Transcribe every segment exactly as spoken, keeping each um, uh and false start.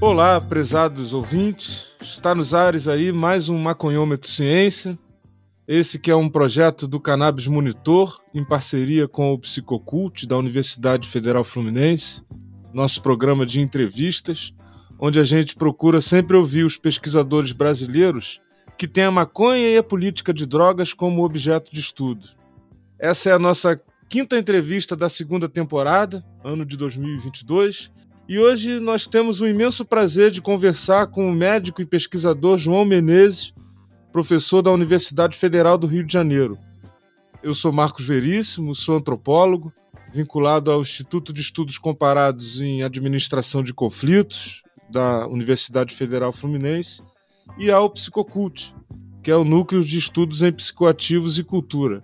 Olá, prezados ouvintes, está nos ares aí mais um Maconhômetro Ciência, esse que é um projeto do Cannabis Monitor, em parceria com o Psicocult da Universidade Federal Fluminense, nosso programa de entrevistas, onde a gente procura sempre ouvir os pesquisadores brasileiros que têm a maconha e a política de drogas como objeto de estudo. Essa é a nossa quinta entrevista da segunda temporada, ano de dois mil e vinte e dois, e hoje nós temos o imenso prazer de conversar com o médico e pesquisador João Menezes, professor da Universidade Federal do Rio de Janeiro. Eu sou Marcos Veríssimo, sou antropólogo, vinculado ao Instituto de Estudos Comparados em Administração de Conflitos, da Universidade Federal Fluminense, e ao Psicocult, que é o Núcleo de Estudos em Psicoativos e Cultura.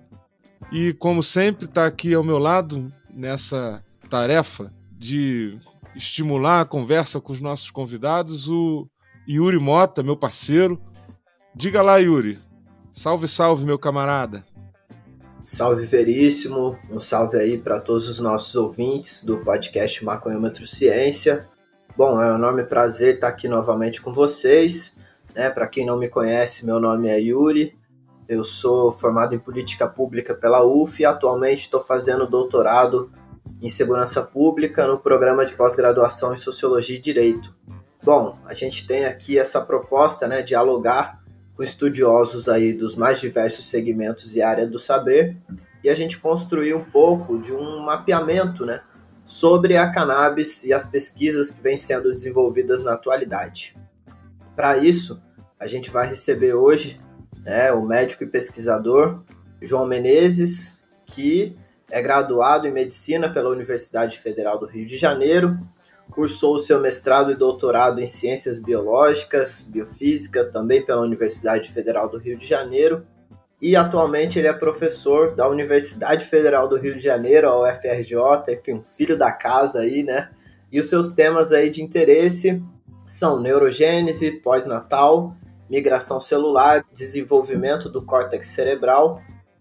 E, como sempre, está aqui ao meu lado, nessa tarefa de estimular a conversa com os nossos convidados, o Yuri Mota, meu parceiro. Diga lá, Yuri. Salve, salve, meu camarada. Salve, Veríssimo. Um salve aí para todos os nossos ouvintes do podcast Maconhômetro Ciência. Bom, é um enorme prazer estar aqui novamente com vocês. Né? Para quem não me conhece, meu nome é Yuri. Eu sou formado em Política Pública pela U F e atualmente estou fazendo doutorado em Segurança Pública no programa de pós-graduação em Sociologia e Direito. Bom, a gente tem aqui essa proposta, né, dialogar com estudiosos aí dos mais diversos segmentos e áreas do saber e a gente construir um pouco de um mapeamento, né, sobre a cannabis e as pesquisas que vêm sendo desenvolvidas na atualidade. Para isso, a gente vai receber hoje, né, o médico e pesquisador João Menezes, que é graduado em Medicina pela Universidade Federal do Rio de Janeiro, cursou o seu mestrado e doutorado em Ciências Biológicas, Biofísica, também pela Universidade Federal do Rio de Janeiro, e atualmente ele é professor da Universidade Federal do Rio de Janeiro, a U F R J, enfim, um filho da casa aí, né? E os seus temas aí de interesse são neurogênese, pós-natal, migração celular, desenvolvimento do córtex cerebral,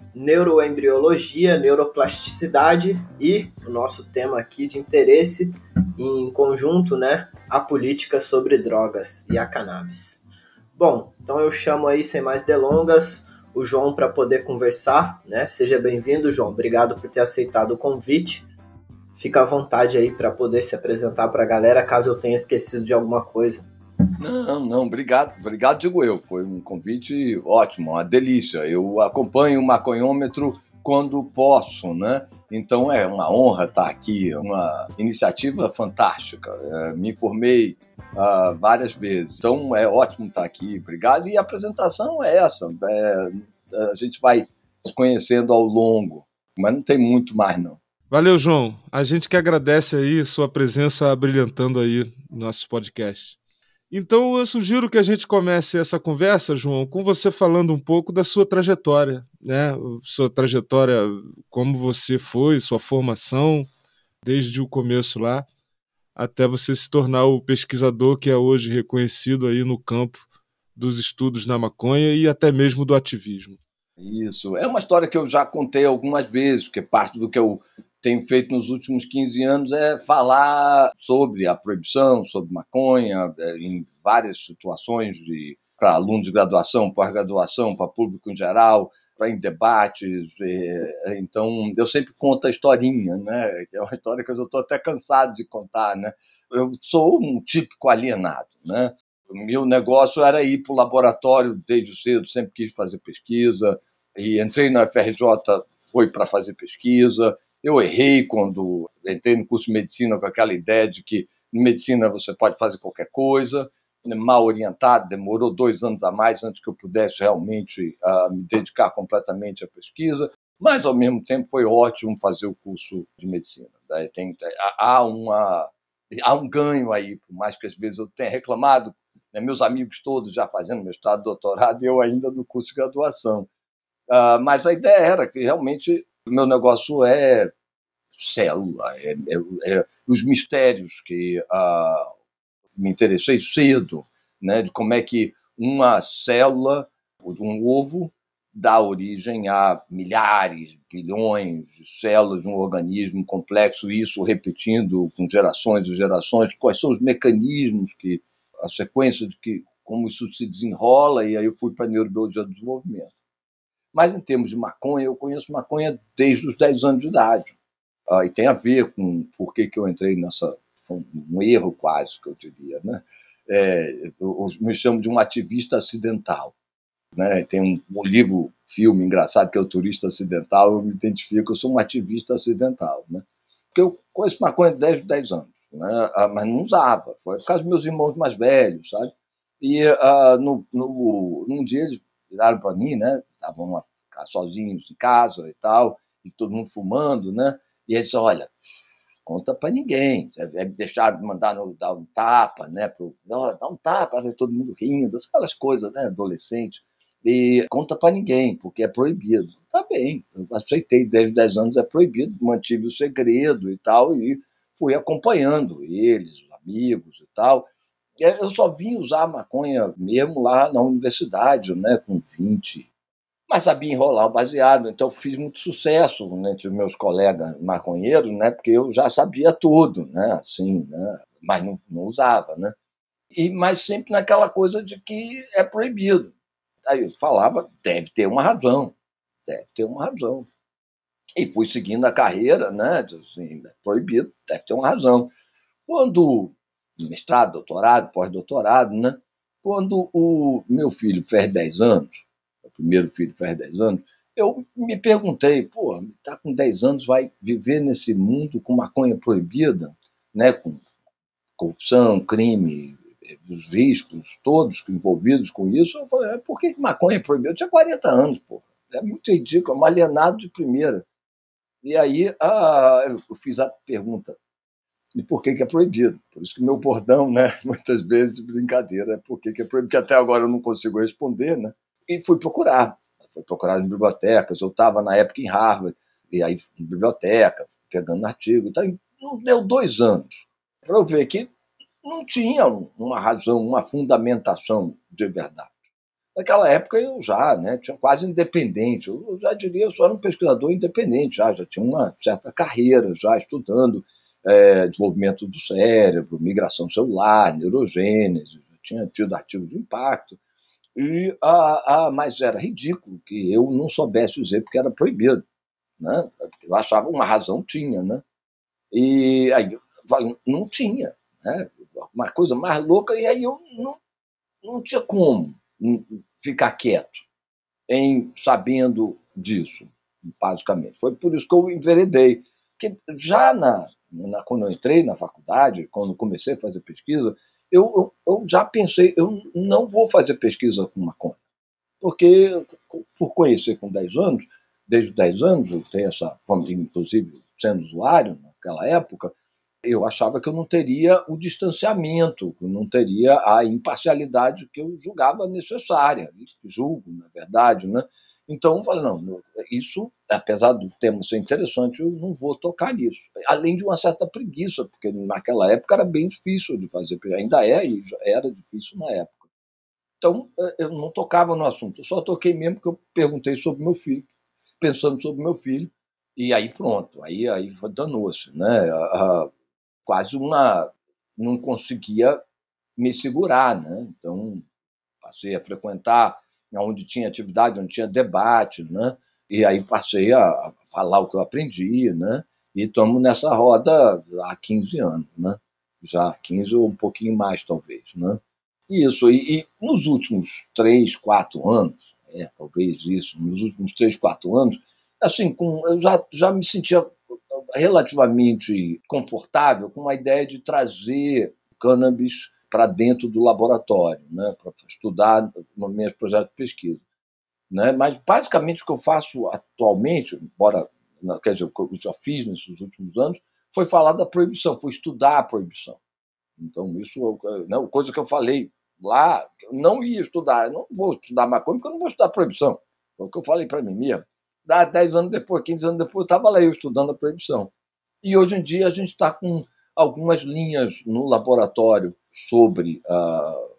neuroembriologia, neuroplasticidade e o nosso tema aqui de interesse em conjunto, né, a política sobre drogas e a cannabis. Bom, então eu chamo aí, sem mais delongas, o João para poder conversar, né? Seja bem-vindo, João. Obrigado por ter aceitado o convite. Fica à vontade aí para poder se apresentar para a galera, caso eu tenha esquecido de alguma coisa. Não, não, obrigado, obrigado digo eu, foi um convite ótimo, uma delícia, eu acompanho o Maconhômetro quando posso, né, então é uma honra estar aqui, uma iniciativa fantástica, é, me informei uh, várias vezes, então é ótimo estar aqui, obrigado, e a apresentação é essa, é, a gente vai se conhecendo ao longo, mas não tem muito mais não. Valeu, João, a gente que agradece aí sua presença brilhantando aí no nosso podcast. Então eu sugiro que a gente comece essa conversa, João, com você falando um pouco da sua trajetória, né? Sua trajetória, como você foi, sua formação, desde o começo lá, até você se tornar o pesquisador que é hoje reconhecido aí no campo dos estudos na maconha e até mesmo do ativismo. Isso, é uma história que eu já contei algumas vezes, porque parte do que eu tenho feito nos últimos quinze anos é falar sobre a proibição, sobre maconha, em várias situações, para alunos de graduação, pós-graduação, para público em geral, para em debates. Então, eu sempre conto a historinha, né? É uma história que eu estou até cansado de contar, né? Eu sou um típico alienado, né? O meu negócio era ir para o laboratório desde cedo, sempre quis fazer pesquisa, e entrei na U F R J, foi para fazer pesquisa. Eu errei quando entrei no curso de medicina com aquela ideia de que em medicina você pode fazer qualquer coisa, mal orientado, demorou dois anos a mais antes que eu pudesse realmente uh, me dedicar completamente à pesquisa, mas ao mesmo tempo foi ótimo fazer o curso de medicina. Daí tem, há, uma, há um ganho aí, por mais que às vezes eu tenha reclamado, né, meus amigos todos já fazendo mestrado, doutorado, e eu ainda no curso de graduação. Uh, mas a ideia era que realmente o meu negócio é célula, é, é, é os mistérios que uh, me interessei cedo, né, de como é que uma célula, um ovo, dá origem a milhares, bilhões de células de um organismo complexo, isso repetindo com gerações e gerações, quais são os mecanismos, que, a sequência de que, como isso se desenrola, e aí eu fui para a neurobiologia do desenvolvimento. Mas, em termos de maconha, eu conheço maconha desde os dez anos de idade. Ah, e tem a ver com por que, que eu entrei nessa... Foi um erro quase, que eu diria, né? É, eu me chamo de um ativista acidental. Né? Tem um, um livro, filme engraçado, que é o Turista Acidental, eu me identifico, eu sou um ativista acidental. Né? Porque eu conheço maconha desde dez anos, né? Ah, mas não usava, foi por causa dos meus irmãos mais velhos, sabe? E uh, no, no, num dia eles viraram para mim, né? Estavam sozinhos em casa e tal, e todo mundo fumando, né? E eles disseram, olha, conta para ninguém, deixaram de mandar no, dar um tapa, né? Pro, dar um tapa, todo mundo rindo, aquelas coisas, né? Adolescente. E conta para ninguém, porque é proibido. Tá bem, eu aceitei, desde dez anos é proibido, mantive o segredo e tal, e fui acompanhando eles, os amigos e tal. Eu só vim usar maconha mesmo lá na universidade, né, com vinte, mas sabia enrolar o baseado, então fiz muito sucesso, né, entre os meus colegas maconheiros, né, porque eu já sabia tudo, né, assim, né, mas não, não usava, né. E, mas sempre naquela coisa de que é proibido. Aí eu falava, deve ter uma razão, deve ter uma razão. E fui seguindo a carreira, né, assim, é proibido, deve ter uma razão. Quando mestrado, doutorado, pós-doutorado, né? Quando o meu filho fez dez anos, o primeiro filho fez dez anos, eu me perguntei, pô, está com dez anos, vai viver nesse mundo com maconha proibida, né? Com corrupção, crime, os riscos todos envolvidos com isso. Eu falei, por que maconha é proibida? Eu tinha quarenta anos, pô. É muito ridículo, é um alienado de primeira. E aí ah, eu fiz a pergunta, e por que, que é proibido? Por isso que meu bordão, né, muitas vezes de brincadeira, é por que, que é proibido, porque até agora eu não consigo responder, né? E fui procurar, fui procurar em bibliotecas, eu estava na época em Harvard, e aí em biblioteca, pegando artigo, então não deu dois anos para eu ver que não tinha uma razão, uma fundamentação de verdade. Naquela época eu já, né, tinha quase independente, eu já diria, eu só era um pesquisador independente, já, já tinha uma certa carreira, já estudando é, desenvolvimento do cérebro, migração celular, neurogênese, já tinha tido artigos de impacto, e, ah, ah, mas era ridículo que eu não soubesse dizer porque era proibido. Né? Eu achava uma razão, tinha, né? E aí eu falei, não tinha, né? Uma coisa mais louca, e aí eu não, não tinha como ficar quieto em sabendo disso, basicamente. Foi por isso que eu enveredei. Porque já na, na, quando eu entrei na faculdade, quando comecei a fazer pesquisa, eu, eu, eu já pensei, eu não vou fazer pesquisa com maconha. Porque, por conhecer com dez anos, desde os dez anos, eu tenho essa família, inclusive sendo usuário naquela época, eu achava que eu não teria o distanciamento, que eu não teria a imparcialidade que eu julgava necessária, julgo, na verdade, né? Então, eu falei, não, isso, apesar do tema ser interessante, eu não vou tocar nisso. Além de uma certa preguiça, porque naquela época era bem difícil de fazer, ainda é, e era difícil na época. Então, eu não tocava no assunto, eu só toquei mesmo porque eu perguntei sobre meu filho, pensando sobre meu filho, e aí pronto, aí, aí danou-se, né? A, quase uma... não conseguia me segurar, né? Então, passei a frequentar onde tinha atividade, onde tinha debate, né? E aí passei a falar o que eu aprendi, né? E estamos nessa roda há quinze anos, né? Já quinze ou um pouquinho mais, talvez, né? Isso, e, e nos últimos três, quatro anos, é, talvez isso, nos últimos três, quatro anos, assim, com, eu já, já me sentia relativamente confortável com a ideia de trazer cannabis para dentro do laboratório, né, para estudar no meu projeto de pesquisa. Né? Mas, basicamente, o que eu faço atualmente, embora, quer dizer, o que eu já fiz nesses últimos anos, foi falar da proibição, foi estudar a proibição. Então, isso é né, coisa que eu falei lá, eu não ia estudar, eu não vou estudar maconha, porque eu não vou estudar a proibição. Foi o que eu falei para mim mesmo. dez anos depois, quinze anos depois, eu estava lá eu estudando a proibição. E hoje em dia a gente está com algumas linhas no laboratório sobre uh,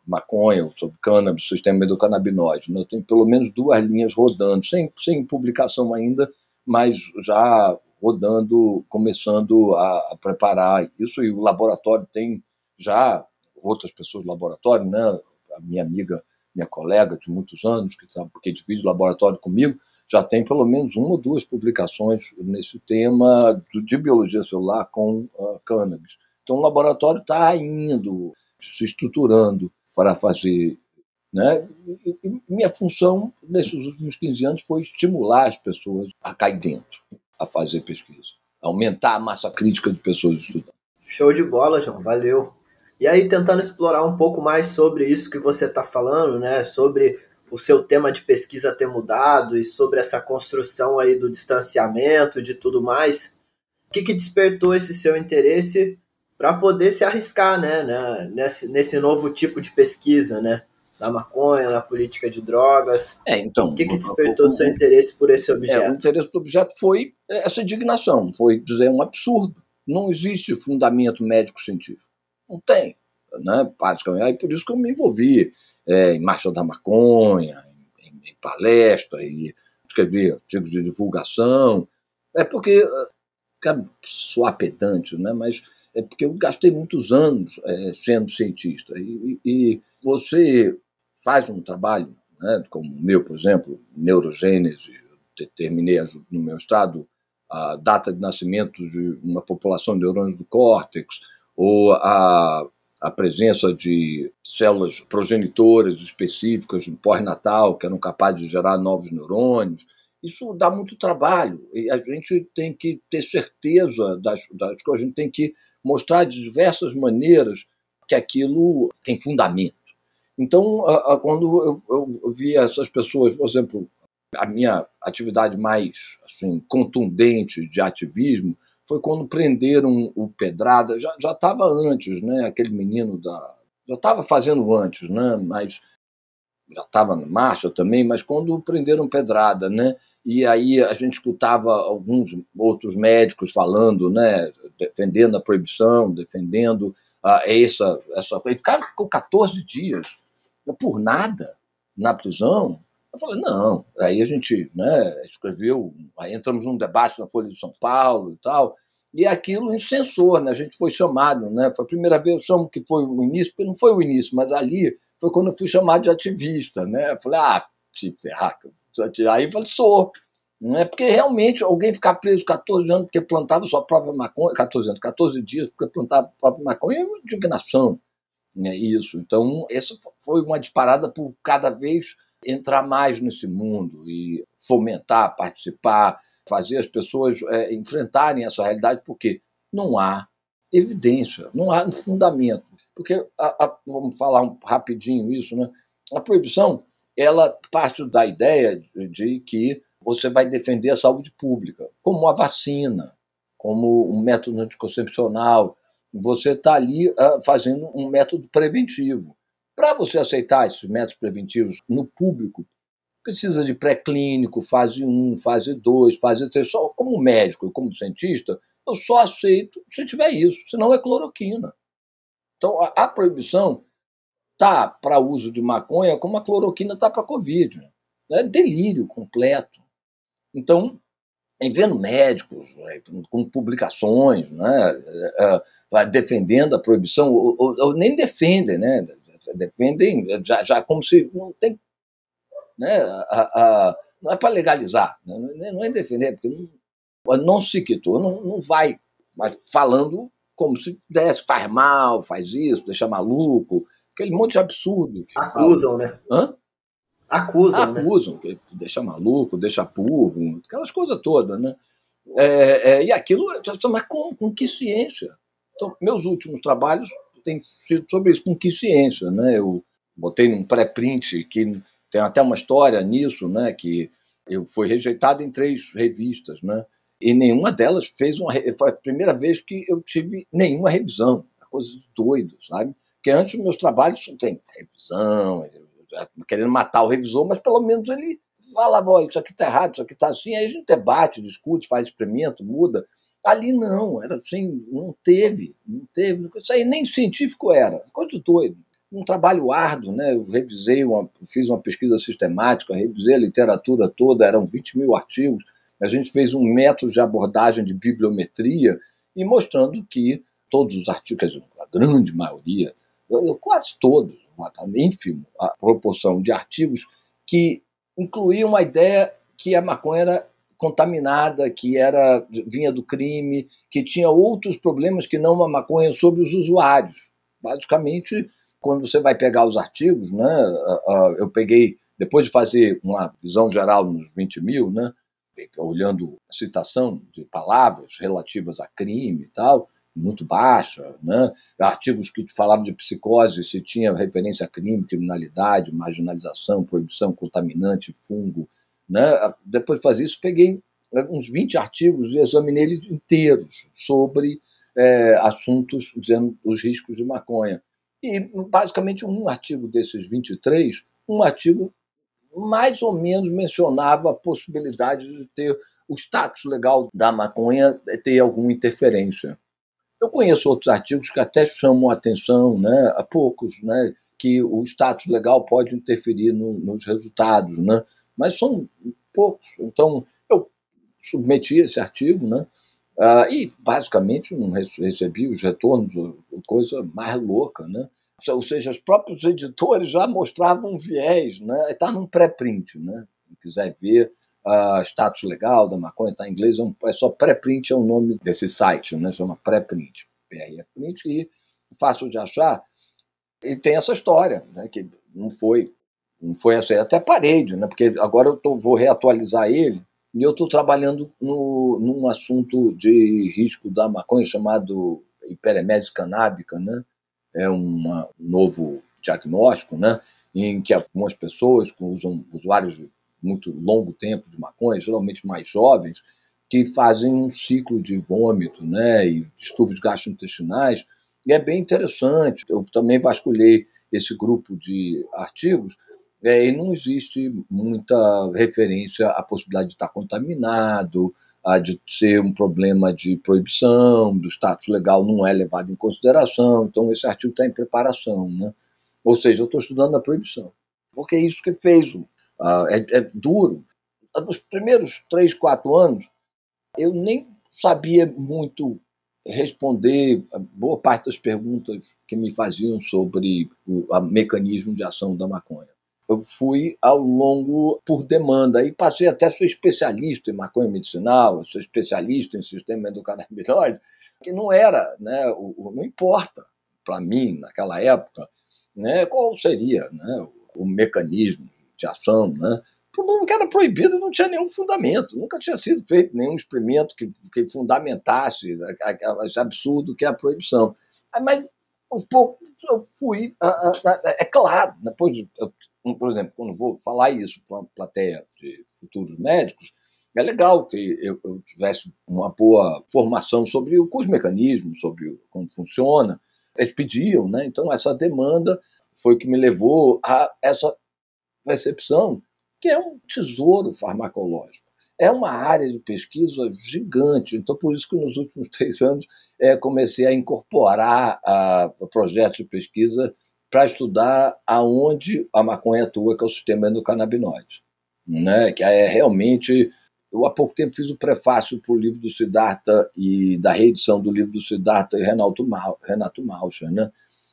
maconha, sobre cannabis, sistema endocannabinoide. Né? Eu tenho pelo menos duas linhas rodando, sem, sem publicação ainda, mas já rodando, começando a, a preparar isso. E o laboratório tem já outras pessoas do laboratório, né? A minha amiga, minha colega de muitos anos, que, que divide o laboratório comigo, já tem pelo menos uma ou duas publicações nesse tema de, de biologia celular com uh, cannabis. Então, o laboratório está indo, se estruturando para fazer. Né? E, e minha função, nesses últimos quinze anos, foi estimular as pessoas a cair dentro, a fazer pesquisa, aumentar a massa crítica de pessoas estudando. Show de bola, João, valeu. E aí, tentando explorar um pouco mais sobre isso que você está falando, né? Sobre o seu tema de pesquisa ter mudado e sobre essa construção aí do distanciamento, de tudo mais, o que, que despertou esse seu interesse para poder se arriscar, né, né, nesse, nesse novo tipo de pesquisa, né, da maconha, na política de drogas? É, então, o que, que despertou o, o seu interesse por esse objeto? É, o interesse do objeto foi essa indignação, foi dizer um absurdo. Não existe fundamento médico-científico. Não tem, né, basicamente. Aí por isso que eu me envolvi é, em Marcha da Maconha, em, em, em palestra, e escrevi artigos de divulgação. É porque, quero soar pedante, né, mas é porque eu gastei muitos anos é, sendo cientista. E, e você faz um trabalho, né, como o meu, por exemplo, neurogênese, determinei no meu estado a data de nascimento de uma população de neurônios do córtex, ou a, a presença de células progenitoras específicas no pós-natal, que eram capazes de gerar novos neurônios. Isso dá muito trabalho, e a gente tem que ter certeza das, das coisas, a gente tem que mostrar de diversas maneiras que aquilo tem fundamento. Então, a, a, quando eu, eu, eu via essas pessoas, por exemplo, a minha atividade mais assim, contundente de ativismo foi quando prenderam o Pedrada. Já já estava antes, né? Aquele menino da já estava fazendo antes, né? Mas já estava na marcha também. Mas quando prenderam Pedrada, né? E aí a gente escutava alguns outros médicos falando, né? Defendendo a proibição, defendendo ah, essa essa. E o cara ficou catorze dias por nada na prisão. Eu falei, não, aí a gente, né, escreveu, aí entramos num debate na Folha de São Paulo e tal, e aquilo incensou, né, a gente foi chamado, né, foi a primeira vez, eu chamo que foi o início, porque não foi o início, mas ali foi quando eu fui chamado de ativista, né, eu falei, ah, te ferrar, aí eu falei, sou, né, porque realmente alguém ficar preso catorze anos porque plantava sua própria maconha, catorze anos, catorze dias porque plantava a própria maconha, é uma indignação, né, isso, então essa foi uma disparada por cada vez entrar mais nesse mundo e fomentar, participar, fazer as pessoas é, enfrentarem essa realidade, porque não há evidência, não há fundamento. Porque, a, a, vamos falar um, rapidinho isso, né? A proibição, ela parte da ideia de, de que você vai defender a saúde pública, como a vacina, como um método anticoncepcional. Você está ali uh, fazendo um método preventivo. Para você aceitar esses métodos preventivos no público, precisa de pré-clínico, fase um, fase dois, fase três. Só como médico e como cientista, eu só aceito se tiver isso, senão é cloroquina. Então, a, a proibição está para uso de maconha como a cloroquina está para a Covid. Né? É delírio completo. Então, em vendo médicos, né, com publicações, né, é, defendendo a proibição, ou, ou, ou nem defendem, né? Defendem já, já como se não tem, né, a, a, não é para legalizar, né, não é defender, porque não, não se quitou, não, não vai, mas falando como se desse, faz mal, faz isso, deixa maluco, aquele monte de absurdo. Acusam, né? Hã? Acusam, Acusam, né? Deixa maluco, deixa burro, aquelas coisas todas, né? É, é, e aquilo, mas com, com que ciência? Então, meus últimos trabalhos têm sido sobre isso, com que ciência, né? Eu botei num pré-print que tem até uma história nisso, né? Que eu fui rejeitado em três revistas, né? E nenhuma delas fez uma. Foi a primeira vez que eu tive nenhuma revisão, coisa doida, sabe? Porque antes meus trabalhos não tem revisão, querendo matar o revisor, mas pelo menos ele falava, oh, isso aqui está errado, isso aqui está assim, aí a gente debate, discute, faz experimento, muda. Ali não, era assim, não teve, não teve, isso aí nem científico era, coisa doida. um trabalho árduo, né? Eu revisei, uma, fiz uma pesquisa sistemática, revisei a literatura toda, eram vinte mil artigos, a gente fez um método de abordagem de bibliometria e mostrando que todos os artigos, a grande maioria, quase todos, uma ínfima a proporção de artigos que incluíam a ideia que a maconha era contaminada, que era, vinha do crime, que tinha outros problemas que não a maconha sobre os usuários. Basicamente, quando você vai pegar os artigos, né, eu peguei, depois de fazer uma visão geral nos vinte mil, né, olhando a citação de palavras relativas a crime e tal, muito baixa, né, artigos que falavam de psicose, se tinha referência a crime, criminalidade, marginalização, proibição, contaminante, fungo, né, depois de fazer isso, peguei uns vinte artigos e examinei eles inteiros sobre é, assuntos dizendo os riscos de maconha. E, basicamente, um artigo desses vinte e três, um artigo mais ou menos mencionava a possibilidade de ter o status legal da maconha ter alguma interferência. Eu conheço outros artigos que até chamam a atenção, né, a poucos, né, que o status legal pode interferir no, nos resultados, né, mas são poucos. Então, eu submeti esse artigo, né, uh, e, basicamente, não recebi os retornos, coisa mais louca, né? Ou seja, os próprios editores já mostravam um viés, né? Está num pré-print, né? Se quiser ver, uh, status legal da maconha, está em inglês, é, um, é só pré-print, é o nome desse site, né? Chama pré-print, P R F print, e fácil de achar. E tem essa história, né? Que não foi, não foi essa, até parede, né? Porque agora eu tô, vou reatualizar ele, e eu estou trabalhando no, num assunto de risco da maconha chamado hiperemese canábica, né? É um novo diagnóstico, né, em que algumas pessoas que usam usuários de muito longo tempo de maconha, geralmente mais jovens, que fazem um ciclo de vômito, né, e distúrbios gastrointestinais, e é bem interessante. Eu também vasculhei esse grupo de artigos, é, e não existe muita referência à possibilidade de estar contaminado, de ser um problema de proibição, do status legal não é levado em consideração, então esse artigo está em preparação, né? Ou seja, eu estou estudando a proibição, porque é isso que fez, uh, é, é duro. Nos primeiros três, quatro anos, eu nem sabia muito responder a boa parte das perguntas que me faziam sobre o a mecanismo de ação da maconha. Eu fui ao longo por demanda e passei até a ser especialista em maconha medicinal, ser especialista em sistema endocannabinoide, que não era, né, o, o, não importa para mim naquela época, né, qual seria, né, o, o mecanismo de ação, né, porque era proibido, não tinha nenhum fundamento, nunca tinha sido feito nenhum experimento que, que fundamentasse esse absurdo que é a proibição. Mas um pouco eu fui, é claro, depois de, por exemplo, quando vou falar isso para uma plateia de futuros médicos, é legal que eu, eu tivesse uma boa formação sobre os mecanismos, sobre como funciona. Eles pediam, né? Então essa demanda foi que me levou a essa percepção que é um tesouro farmacológico. É uma área de pesquisa gigante. Então, por isso que nos últimos três anos é, comecei a incorporar a, a projetos de pesquisa para estudar aonde a maconha atua, que é o sistema endocannabinoide, né? Que é realmente... Eu, há pouco tempo, fiz o prefácio para o livro do Siddhartha e da reedição do livro do Siddhartha e Renato, Mal, Renato Malcher, né?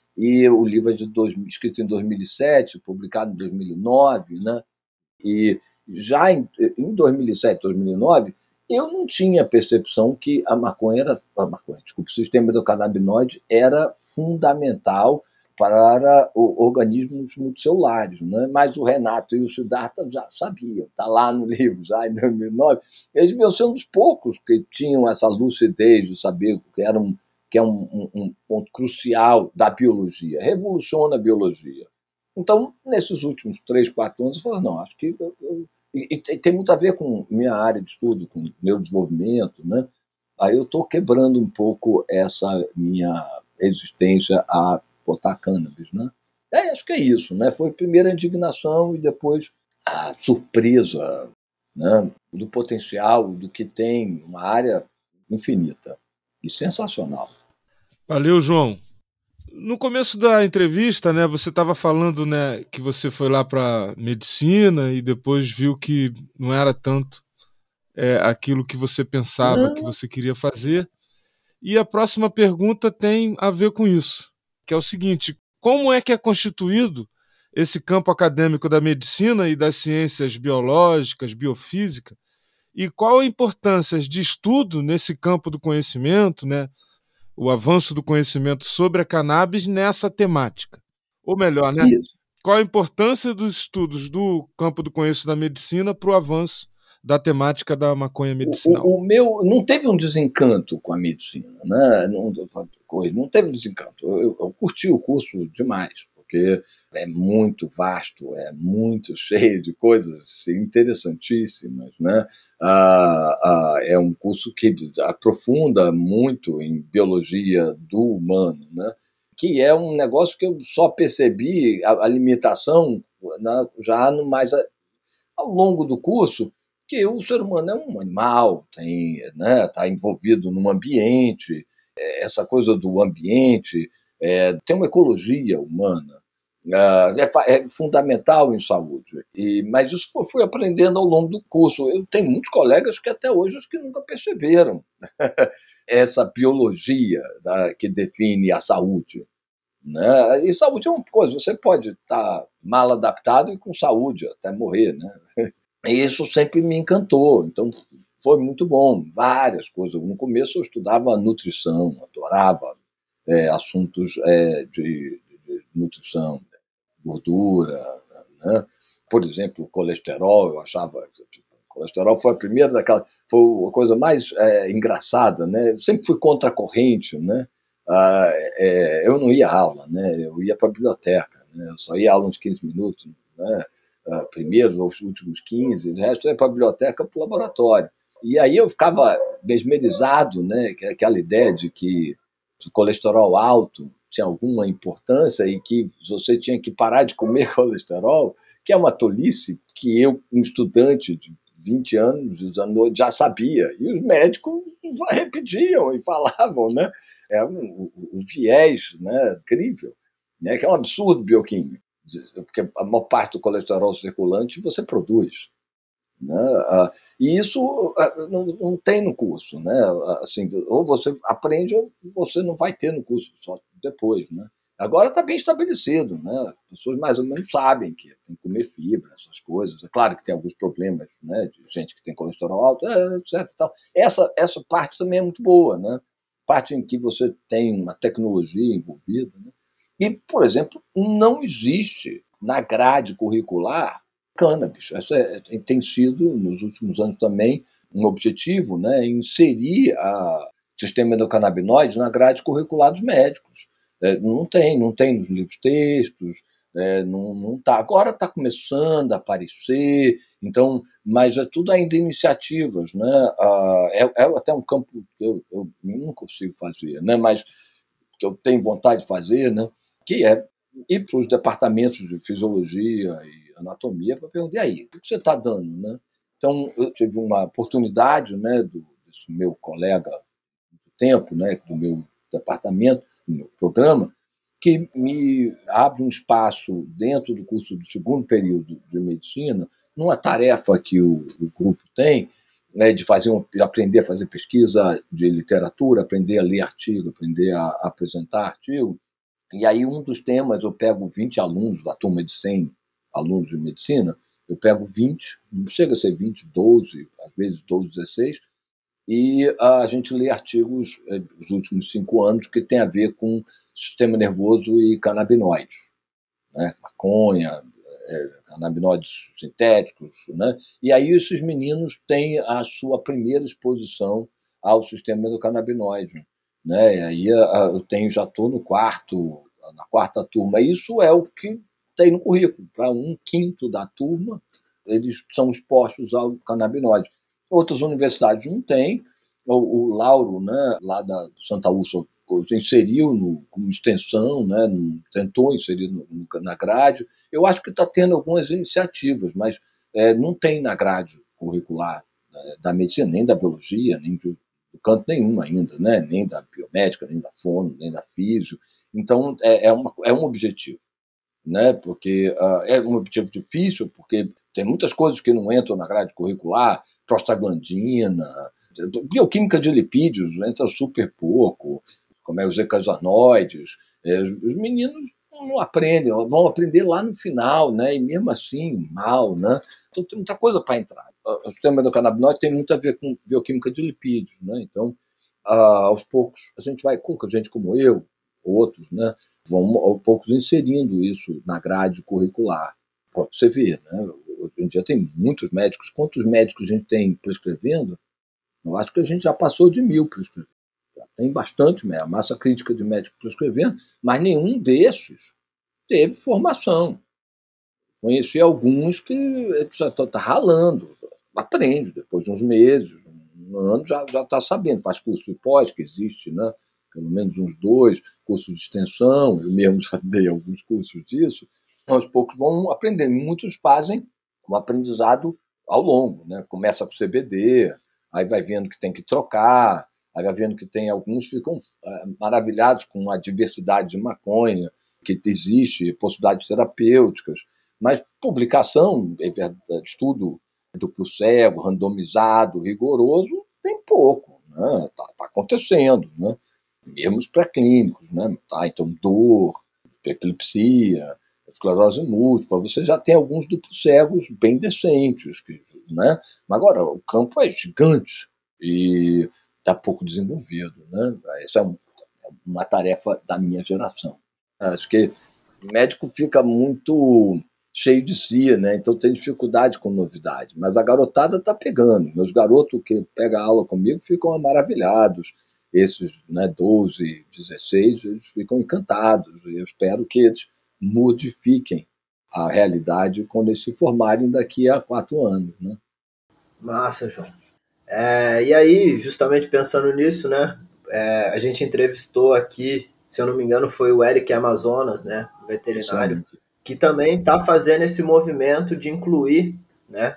E o livro é de dois, escrito em dois mil e sete, publicado em dois mil e nove, né? E já em, em dois mil e sete, dois mil e nove, eu não tinha percepção que a maconha era, a maconha, desculpa, o sistema endocannabinoide era fundamental para o, organismos multicelulares, né? Mas o Renato e o Siddhartha já sabiam, está lá no livro, já em dois mil e nove. Eles deviam ser um dos poucos que tinham essa lucidez de saber que, era um, que é um, um, um ponto crucial da biologia, revoluciona a biologia. Então, nesses últimos três, quatro anos, eu falei, não, acho que... Eu, eu, e, e tem muito a ver com minha área de estudo, com neurodesenvolvimento, né? Aí eu estou quebrando um pouco essa minha resistência a botar cannabis, né? É, acho que é isso, né? Foi primeiro a indignação e depois a surpresa, né, do potencial, do que tem uma área infinita e sensacional. Valeu, João. No começo da entrevista, né, você estava falando, né, que você foi lá para medicina e depois viu que não era tanto é, aquilo que você pensava que você queria fazer. E a próxima pergunta tem a ver com isso, que é o seguinte: como é que é constituído esse campo acadêmico da medicina e das ciências biológicas, biofísica, e qual a importância de estudo nesse campo do conhecimento, né, o avanço do conhecimento sobre a cannabis nessa temática? Ou melhor, né, Isso. qual a importância dos estudos do campo do conhecimento da medicina para o avanço da temática da maconha medicinal? O, o, o meu não teve um desencanto com a medicina, né? Não, não teve um desencanto. Eu, eu, eu curti o curso demais, porque é muito vasto, é muito cheio de coisas interessantíssimas, né? Ah, ah, é um curso que aprofunda muito em biologia do humano, né? Que é um negócio que eu só percebi a, a limitação, né, já no mais a, ao longo do curso, que o ser humano é um animal, tem, né, está envolvido num ambiente, é, essa coisa do ambiente, é, tem uma ecologia humana, é, é fundamental em saúde. E, mas isso eu fui aprendendo ao longo do curso. Eu tenho muitos colegas que até hoje os que nunca perceberam essa biologia da, que define a saúde. Né? E saúde é uma coisa, você pode estar mal adaptado e com saúde até morrer, né? E isso sempre me encantou, então foi muito bom, várias coisas. No começo eu estudava nutrição, adorava é, assuntos é, de, de nutrição, gordura, né? Por exemplo, colesterol, eu achava colesterol foi a primeira daquela, foi a coisa mais é, engraçada, né? Eu sempre fui contra a corrente, né? Ah, é, eu não ia à aula, né? Eu ia para a biblioteca, né? Eu só ia à aula uns quinze minutos, né? Ah, primeiros ou os últimos quinze, o resto ia para a biblioteca, para o laboratório. E aí eu ficava mesmerizado, né? Aquela ideia de que o colesterol alto tinha alguma importância e que você tinha que parar de comer colesterol, que é uma tolice que eu, um estudante de vinte anos, já sabia. E os médicos repetiam e falavam, né? É um, um viés, né, incrível, né, que é um absurdo bioquímico, porque a maior parte do colesterol circulante você produz. Né? E isso não, não tem no curso. Né? Assim, ou você aprende ou você não vai ter no curso, só depois. Né? Agora está bem estabelecido. Né? As pessoas mais ou menos sabem que tem que comer fibra, essas coisas. É claro que tem alguns problemas, né, de gente que tem colesterol alto, etcétera. Tal. Essa, essa parte também é muito boa, né? Parte em que você tem uma tecnologia envolvida. Né? E, por exemplo, não existe na grade curricular cannabis. Isso é, tem sido, nos últimos anos também, um objetivo, né, inserir o sistema endocannabinoide na grade curricular dos médicos. É, não tem, não tem nos livros textos, é, não, não tá. Agora está começando a aparecer, então, mas é tudo ainda iniciativas. Né? Ah, é, é até um campo que eu, eu não consigo fazer, né? Mas que eu tenho vontade de fazer, né? Que é ir para os departamentos de fisiologia e anatomia para perguntar, e aí, o que você está dando? Né? Então, eu tive uma oportunidade, né, do, desse meu colega do tempo, né, do meu departamento, do meu programa, que me abre um espaço dentro do curso do segundo período de medicina, numa tarefa que o, o grupo tem, né, de fazer um, aprender a fazer pesquisa de literatura, aprender a ler artigo, aprender a, a apresentar artigo. E aí um dos temas, eu pego vinte alunos da turma de cem alunos de medicina, eu pego vinte, não chega a ser vinte, doze, às vezes doze, dezesseis, e a gente lê artigos dos últimos cinco anos que tem a ver com sistema nervoso e canabinoides, né? Maconha, é, canabinoides sintéticos, né? E aí esses meninos têm a sua primeira exposição ao sistema endocannabinoide, né? E aí eu tenho, já estou no quarto, na quarta turma. Isso é o que tem no currículo. Para um quinto da turma, eles são expostos ao canabinoide. Outras universidades não têm. O, o Lauro, né, lá da Santa Úrsula, inseriu no, como extensão, né, tentou inserir no, no, na grade. Eu acho que está tendo algumas iniciativas, mas é, não tem na grade curricular, né, da medicina, nem da biologia, nem do, do canto nenhum ainda, né, nem da biomédica, nem da fono, nem da físio. Então, é, é, uma, é um objetivo, né? Porque uh, é um objetivo difícil, porque tem muitas coisas que não entram na grade curricular, prostaglandina, bioquímica de lipídios entra super pouco, como é os ecosanoides. É, os meninos não aprendem, vão aprender lá no final, né? E mesmo assim, mal, né? Então tem muita coisa para entrar. O sistema endocannabinoide tem muito a ver com bioquímica de lipídios, né? Então, ah, aos poucos, a gente vai, com gente como eu, outros, né? Vão aos poucos inserindo isso na grade curricular. Pode você ver, né? Hoje em dia tem muitos médicos. Quantos médicos a gente tem prescrevendo? Eu acho que a gente já passou de mil prescrevendo. Tem bastante, a massa crítica de médicos prescrevendo, mas nenhum desses teve formação. Conheci alguns que já estão tá ralando, aprende, depois de uns meses, um ano, já está sabendo, faz curso de pós, que existe, né? Pelo menos uns dois, curso de extensão, eu mesmo já dei alguns cursos disso, aos poucos vão aprendendo. Muitos fazem um aprendizado ao longo, né? Começa com C B D, aí vai vendo que tem que trocar, aí vai vendo que tem alguns que ficam uh, maravilhados com a diversidade de maconha, que existe, possibilidades terapêuticas, mas publicação, estudo duplo cego, randomizado, rigoroso, tem pouco, né? Tá, tá acontecendo, né? Mesmo os pré-clínicos, né? Tá, então, dor, epilepsia, esclerose múltipla, você já tem alguns duplos cegos bem decentes, que, né? Mas agora, o campo é gigante e está pouco desenvolvido, né? Essa é um, uma tarefa da minha geração. Acho que o médico fica muito cheio de si, né? Então tem dificuldade com novidade, mas a garotada está pegando. Meus garotos que pegam aula comigo ficam maravilhados. Esses, né, doze, dezesseis, eles ficam encantados. Eu espero que eles modifiquem a realidade quando eles se formarem daqui a quatro anos, né? Massa, João. É, e aí, justamente pensando nisso, né, é, a gente entrevistou aqui, se eu não me engano, foi o Eric Amazonas, né, veterinário, Excelente. Que também está fazendo esse movimento de incluir, né,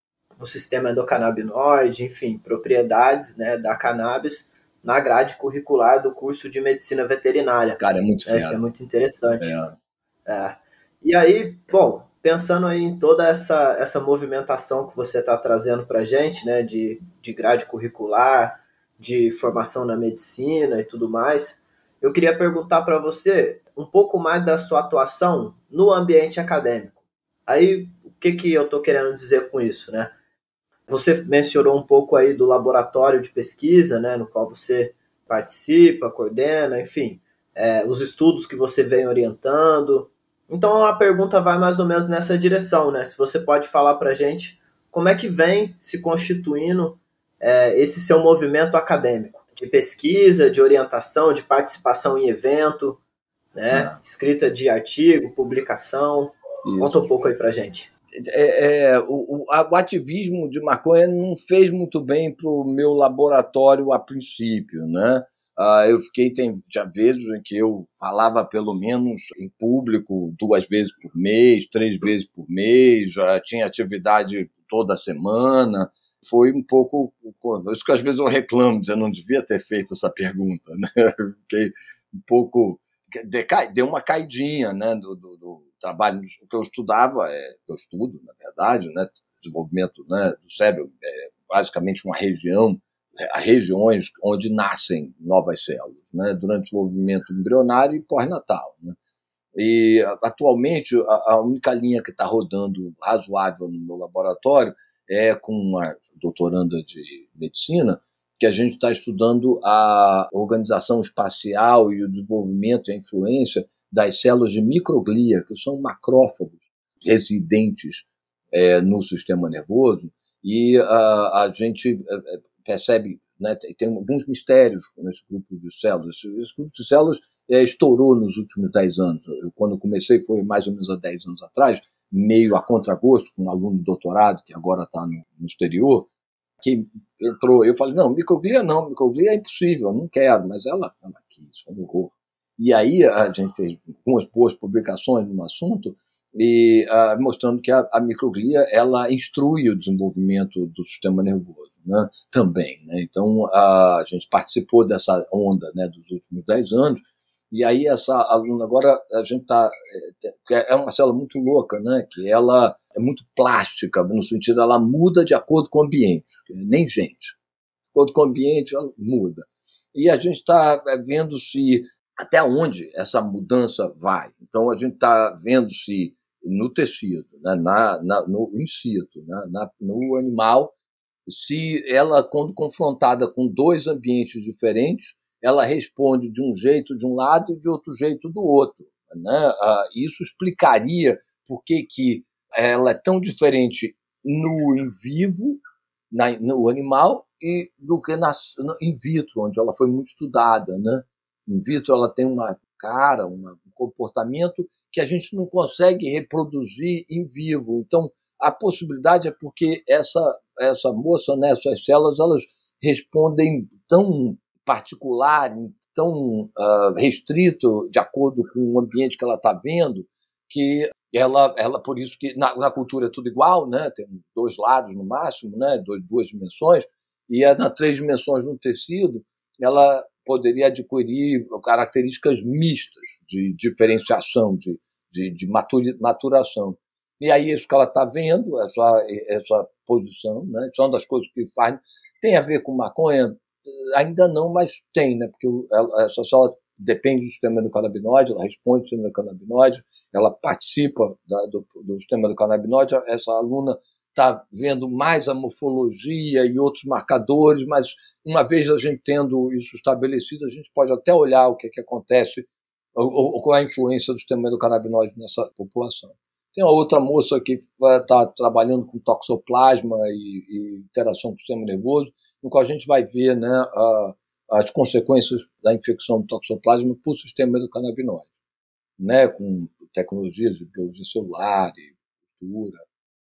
o sistema endocannabinoide, enfim, propriedades, né, da cannabis na grade curricular do curso de medicina veterinária. Cara, é muito fera. Isso é muito interessante. É. É. E aí, bom, pensando aí em toda essa, essa movimentação que você está trazendo para a gente, né, de, de grade curricular, de formação na medicina e tudo mais, eu queria perguntar para você um pouco mais da sua atuação no ambiente acadêmico. Aí, o que, que eu estou querendo dizer com isso, né? Você mencionou um pouco aí do laboratório de pesquisa, né, no qual você participa, coordena, enfim, é, os estudos que você vem orientando. Então a pergunta vai mais ou menos nessa direção, né? Se você pode falar para a gente como é que vem se constituindo é, esse seu movimento acadêmico, de pesquisa, de orientação, de participação em evento, né? É. Escrita de artigo, publicação. Isso. Conta um pouco aí para a gente. É, é, o, o, o ativismo de maconha não fez muito bem para o meu laboratório a princípio, né? Uh, eu fiquei, tem já vezes em que eu falava pelo menos em público duas vezes por mês, três vezes por mês, já tinha atividade toda semana. Foi um pouco, isso que às vezes eu reclamo, eu não devia ter feito essa pergunta, né? Eu fiquei um pouco, deu uma caidinha, né, do, do, do trabalho que eu estudava, é, eu estudo, na verdade, né, desenvolvimento, né, do cérebro, é basicamente uma região, regiões onde nascem novas células, né, durante o desenvolvimento embrionário e pós-natal, né. E atualmente a, a única linha que está rodando razoável no meu laboratório é com uma doutoranda de medicina, que a gente está estudando a organização espacial e o desenvolvimento e a influência das células de microglia, que são macrófagos residentes é, no sistema nervoso, e a, a gente é, percebe, né, tem, tem alguns mistérios nesse grupo de células. Esse, esse grupo de células é, estourou nos últimos dez anos. Eu, quando comecei foi mais ou menos há dez anos atrás, meio a contragosto, com um aluno de doutorado que agora está no, no exterior, que entrou, eu falei, não, microglia não, microglia é impossível, não quero, mas ela, ela quis, foi um horror. E aí a gente fez algumas boas publicações no assunto, e, uh, mostrando que a, a microglia, ela instrui o desenvolvimento do sistema nervoso, né, também, né? Então a, a gente participou dessa onda, né, dos últimos dez anos, E aí essa aluna agora, a gente está... É uma célula muito louca, né? Que ela é muito plástica, no sentido ela muda de acordo com o ambiente, nem gente. De acordo com o ambiente, ela muda. E a gente está vendo se até onde essa mudança vai. Então, a gente está vendo se no tecido, né? na, na, no in situ, né? na, no animal, se ela, quando confrontada com dois ambientes diferentes, ela responde de um jeito de um lado e de outro jeito do outro. Né? Isso explicaria por que, que ela é tão diferente no in vivo, na, no animal, e do que na, no in vitro, onde ela foi muito estudada. Né? In vitro ela tem uma cara, uma, um comportamento que a gente não consegue reproduzir em vivo. Então, a possibilidade é porque essa, essa moça, né, essas células, elas respondem tão particular, tão uh, restrito, de acordo com o ambiente que ela está vendo, que ela, ela, por isso que na, na cultura é tudo igual, né? Tem dois lados no máximo, né? Dois, duas dimensões, e é nas três dimensões no tecido, ela poderia adquirir características mistas de diferenciação, de, de, de maturação. E aí isso que ela está vendo, essa, essa posição, né? São das coisas que faz. Tem a ver com maconha? Ainda não, mas tem, né? Porque ela, essa célula depende do sistema endocannabinoide, ela responde ao sistema endocannabinoide, ela participa da, do, do sistema endocannabinoide. Essa aluna está vendo mais a morfologia e outros marcadores, mas uma vez a gente tendo isso estabelecido, a gente pode até olhar o que, que acontece, ou, ou qual é a influência do sistema endocannabinoide nessa população. Tem uma outra moça que está trabalhando com toxoplasma e, e interação com o sistema nervoso, no qual a gente vai ver, né, a, as consequências da infecção do toxoplasma para o sistema endocannabinoide, né, com tecnologias de biologia celular e cultura.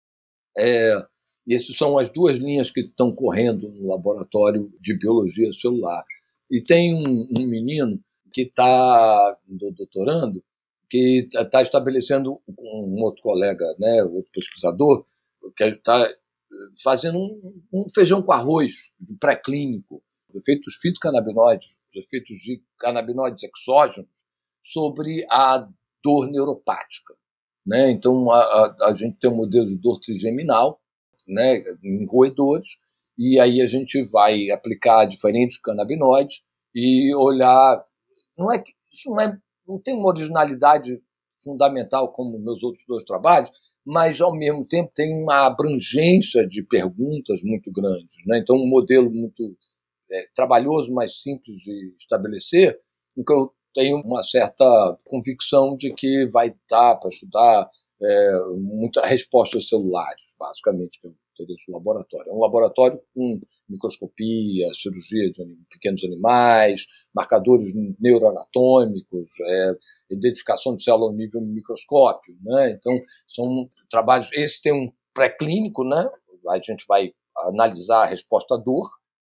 É, essas são as duas linhas que estão correndo no laboratório de biologia celular. E tem um, um menino que está doutorando, que está estabelecendo com um outro colega, né, outro pesquisador, que está fazendo um, um feijão com arroz pré-clínico, os efeitos fitocannabinoides, os efeitos de canabinoides exógenos sobre a dor neuropática. Né? Então, a, a, a gente tem um modelo de dor trigeminal, né, em roedores, e aí a gente vai aplicar diferentes canabinoides e olhar. Não é que, isso não, é, não tem uma originalidade fundamental como meus outros dois trabalhos, mas, ao mesmo tempo, tem uma abrangência de perguntas muito grandes. Né? Então, um modelo muito é, trabalhoso, mas simples de estabelecer, em que eu tenho uma certa convicção de que vai estar para estudar é, muitas respostas celulares, basicamente, que é o interesse do laboratório. É um laboratório com microscopia, cirurgia de pequenos animais, marcadores neuroanatômicos, é, identificação de célula ao nível microscópio. Né? Então, são trabalhos... Esse tem um pré-clínico, né? A gente vai analisar a resposta à dor,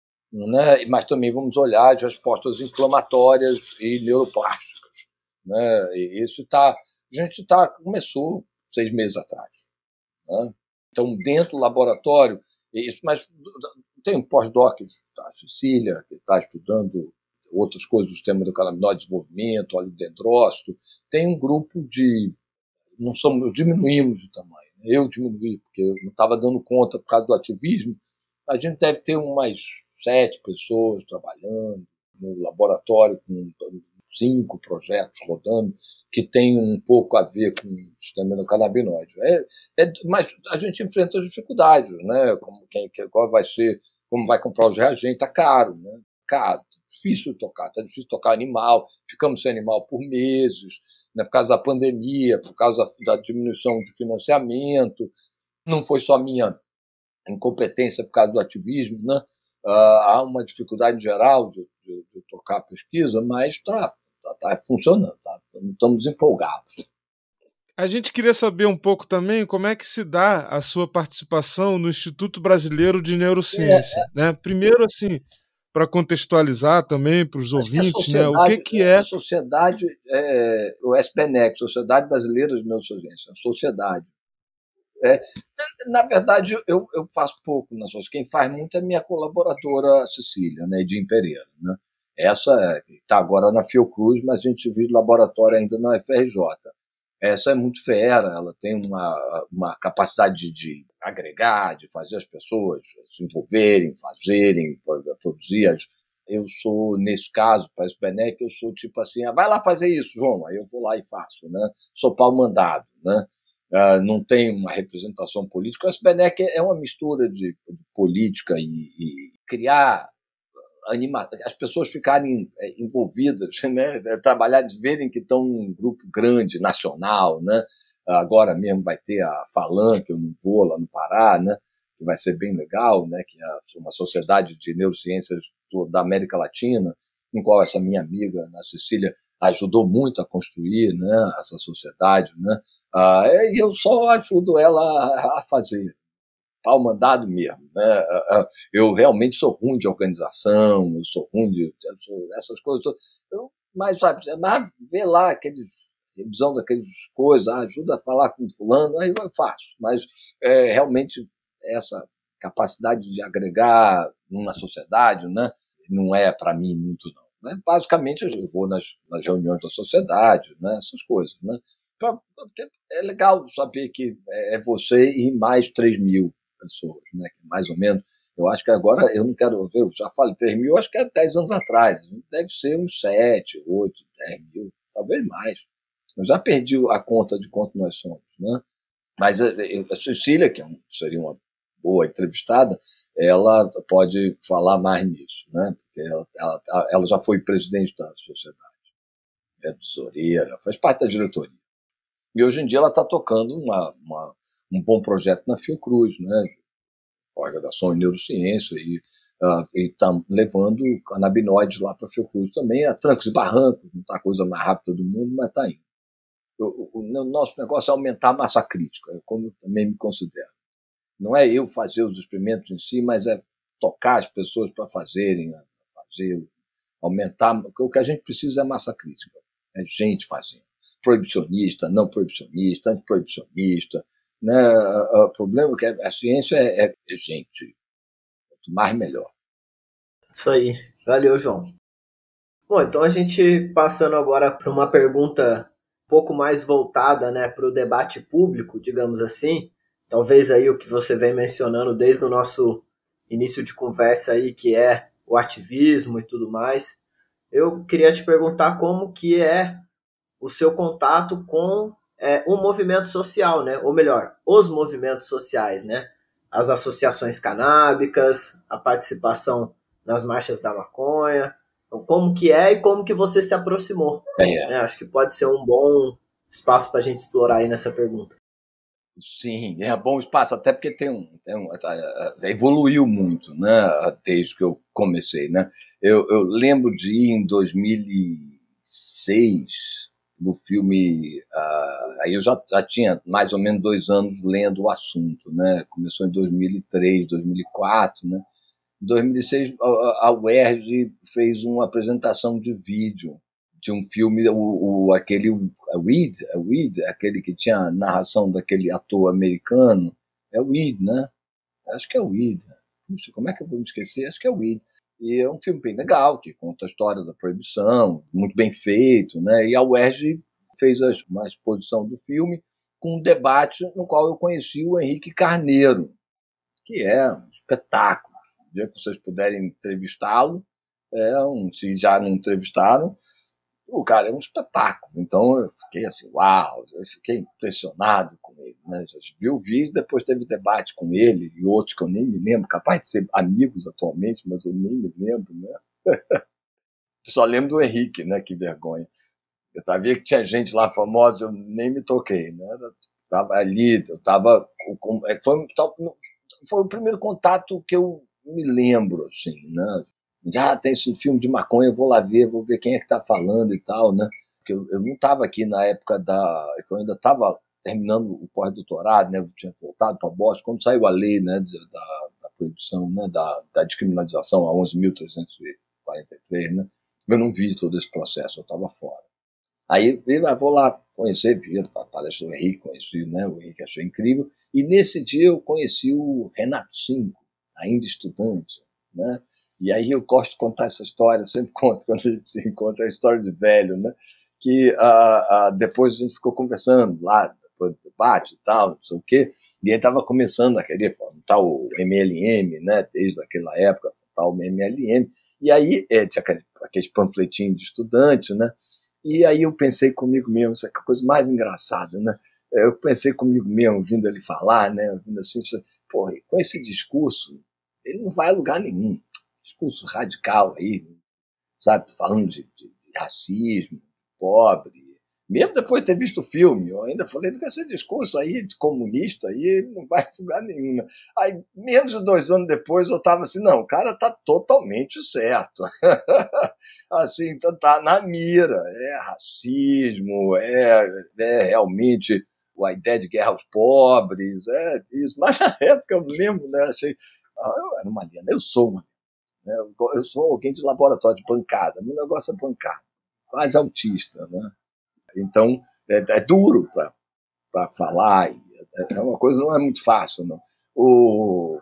né? Mas também vamos olhar as respostas inflamatórias e neuroplásticas. Né? E isso tá, a gente tá, começou seis meses atrás. Né? Então, dentro do laboratório, isso, mas tem um pós-doc da Cecília, que está estudando outras coisas do sistema endocannabinoide, desenvolvimento, oligodendrócito. Tem um grupo de... Não somos, diminuímos de tamanho. Eu diminuí, porque eu não estava dando conta por causa do ativismo. A gente deve ter umas sete pessoas trabalhando no laboratório, com cinco projetos rodando, que tem um pouco a ver com o sistema endocannabinoide. É, é, mas a gente enfrenta as dificuldades, né? Como, quem, qual vai ser, como vai comprar os reagentes, está caro, né? Caro, difícil de tocar, está difícil de tocar animal, ficamos sem animal por meses, né? Por causa da pandemia, por causa da diminuição de financiamento. Não foi só minha incompetência por causa do ativismo, né? Uh, há uma dificuldade geral de, de, de tocar a pesquisa, mas está tá, tá funcionando, tá? Estamos empolgados. A gente queria saber um pouco também como é que se dá a sua participação no Instituto Brasileiro de Neurociência. É, é. Né? Primeiro, assim, para contextualizar também para os ouvintes, né? O que, que é... A sociedade, é, o S P N E C, Sociedade Brasileira de Neurociência, a sociedade. É, na verdade, eu, eu faço pouco na sociedade. Quem faz muito é minha colaboradora Cecília, né, Edinho Pereira. Né? Essa está agora na Fiocruz, mas a gente vive laboratório ainda na U F R J. Essa é muito fera, ela tem uma, uma capacidade de agregar, de fazer as pessoas se envolverem, fazerem, produzir. Eu sou, nesse caso, para esse Benek, eu sou tipo assim, ah, vai lá fazer isso, João, aí eu vou lá e faço, né? Sou pau mandado, né? Uh, não tem uma representação política. O Benek é uma mistura de, de política e, e criar anima, as pessoas ficarem envolvidas, né? Trabalhar, verem que estão num grupo grande, nacional, né? Agora mesmo vai ter a Falan, que eu não vou, lá no Pará, né? Que vai ser bem legal, né? Que é uma sociedade de neurociências do, da América Latina, em qual essa minha amiga, a Cecília, ajudou muito a construir, né? Essa sociedade, né? Ah, e eu só ajudo ela a, a fazer. Pau mandado mesmo, né? Eu realmente sou ruim de organização, eu sou ruim de eu sou, essas coisas todas. Eu, mas, sabe, mas ver lá aqueles revisão daquelas coisas, ajuda a falar com fulano, aí eu faço. Mas é, realmente essa capacidade de agregar numa sociedade, né? Não é para mim muito não. Né? Basicamente eu vou nas, nas reuniões da sociedade, né? Essas coisas, né? Porque é legal saber que é você e mais três mil pessoas, né? Que mais ou menos, eu acho que agora, eu não quero ver, eu já falei três mil, acho que é dez anos atrás, deve ser uns sete, oito, dez mil, talvez mais. Eu já perdi a conta de quanto nós somos, né? Mas a, a Cecília, que seria uma boa entrevistada, ela pode falar mais nisso, né? Porque ela, ela, ela já foi presidente da sociedade, é tesoureira, faz parte da diretoria. E hoje em dia ela está tocando uma, uma, um bom projeto na Fiocruz, né? Pós-graduação em neurociência, e uh, está levando canabinoides lá para a Fiocruz também, a trancos e barrancos, não está a coisa mais rápida do mundo, mas está indo. O, o, o nosso negócio é aumentar a massa crítica, como eu também me considero. Não é eu fazer os experimentos em si, mas é tocar as pessoas para fazerem, fazer, aumentar. O que a gente precisa é massa crítica, é gente fazendo. Proibicionista, não proibicionista, antiproibicionista. Né? O problema é que a ciência é, é gente. Quanto mais, melhor. Isso aí. Valeu, João. Bom, então a gente passando agora para uma pergunta um pouco mais voltada, né, para o debate público, digamos assim. Talvez aí o que você vem mencionando desde o nosso início de conversa aí, que é o ativismo e tudo mais. Eu queria te perguntar como que é o seu contato com é, um movimento social, né? Ou melhor, os movimentos sociais, né? As associações canábicas, a participação nas marchas da maconha. Então, como que é e como que você se aproximou? É. Né? Acho que pode ser um bom espaço para a gente explorar aí nessa pergunta. Sim, é bom espaço, até porque tem um, tem um evoluiu muito, né? Desde que eu comecei, né? Eu, eu lembro de ir em dois mil e seis do filme, uh, aí eu já, já tinha mais ou menos dois anos lendo o assunto, né? Começou em dois mil e três, dois mil e quatro, né? Em dois mil e seis, a, a U E R J fez uma apresentação de vídeo de um filme, o, o, aquele a Weed, a Weed, aquele que tinha a narração daquele ator americano, é o Weed, né? Acho que é o Weed. Puxa, como é que eu vou me esquecer? Acho que é o Weed. E é um filme bem legal, que conta a história da proibição, muito bem feito, né? E a U E R J fez uma exposição do filme com um debate no qual eu conheci o Henrique Carneiro, que é um espetáculo. O dia que vocês puderem entrevistá-lo, é um, se já não entrevistaram, o cara é um espetáculo. Então eu fiquei assim, uau, eu fiquei impressionado com ele, né? Já vi o vídeo, depois teve debate com ele e outros que eu nem me lembro, capaz de ser amigos atualmente, mas eu nem me lembro, né? Só lembro do Henrique, né? Que vergonha. Eu sabia que tinha gente lá famosa, eu nem me toquei, né? Eu tava ali, eu tava com, foi, foi o primeiro contato que eu me lembro, assim, né? Já tem esse filme de maconha, eu vou lá ver, vou ver quem é que tá falando e tal, né? Porque eu, eu não estava aqui na época da... eu ainda estava terminando o pós-doutorado, né? Eu tinha voltado para Boston, quando saiu a lei, né, da, da proibição, né, da, da descriminalização, a onze mil trezentos e quarenta e três, né? Eu não vi todo esse processo, eu estava fora. Aí eu vou lá conhecer, vi a palestra do Henrique, conheci, né? O Henrique achei incrível. E nesse dia eu conheci o Renato Cinco, ainda estudante, né? E aí eu gosto de contar essa história, eu sempre conto quando a gente se encontra, a história de velho, né? Que uh, uh, depois a gente ficou conversando lá, depois do debate e tal, não sei o quê, e aí estava começando a querer montar o M L M, né? Desde aquela época, montar o M L M, e aí é, tinha aqueles panfletinhos de estudante, né? E aí eu pensei comigo mesmo, isso é a coisa mais engraçada, né? Eu pensei comigo mesmo, vindo ele falar, né? Vindo assim, porra, com esse discurso, ele não vai a lugar nenhum. Discurso radical aí, sabe? Falando de, de, de racismo, pobre. Mesmo depois de ter visto o filme, eu ainda falei que esse discurso aí de comunista aí não vai a lugar nenhum. Né? Aí, menos de dois anos depois, eu estava assim, não, o cara tá totalmente certo. Assim, tá na mira. É racismo, é, é realmente a ideia de guerra aos pobres, é isso. Mas na época eu lembro, né? Achei, ah, eu era uma linha, eu sou uma Eu sou alguém de laboratório, de bancada. Meu negócio é bancada, quase autista, né? Então, é, é duro para falar. É uma coisa, não é muito fácil, não. O,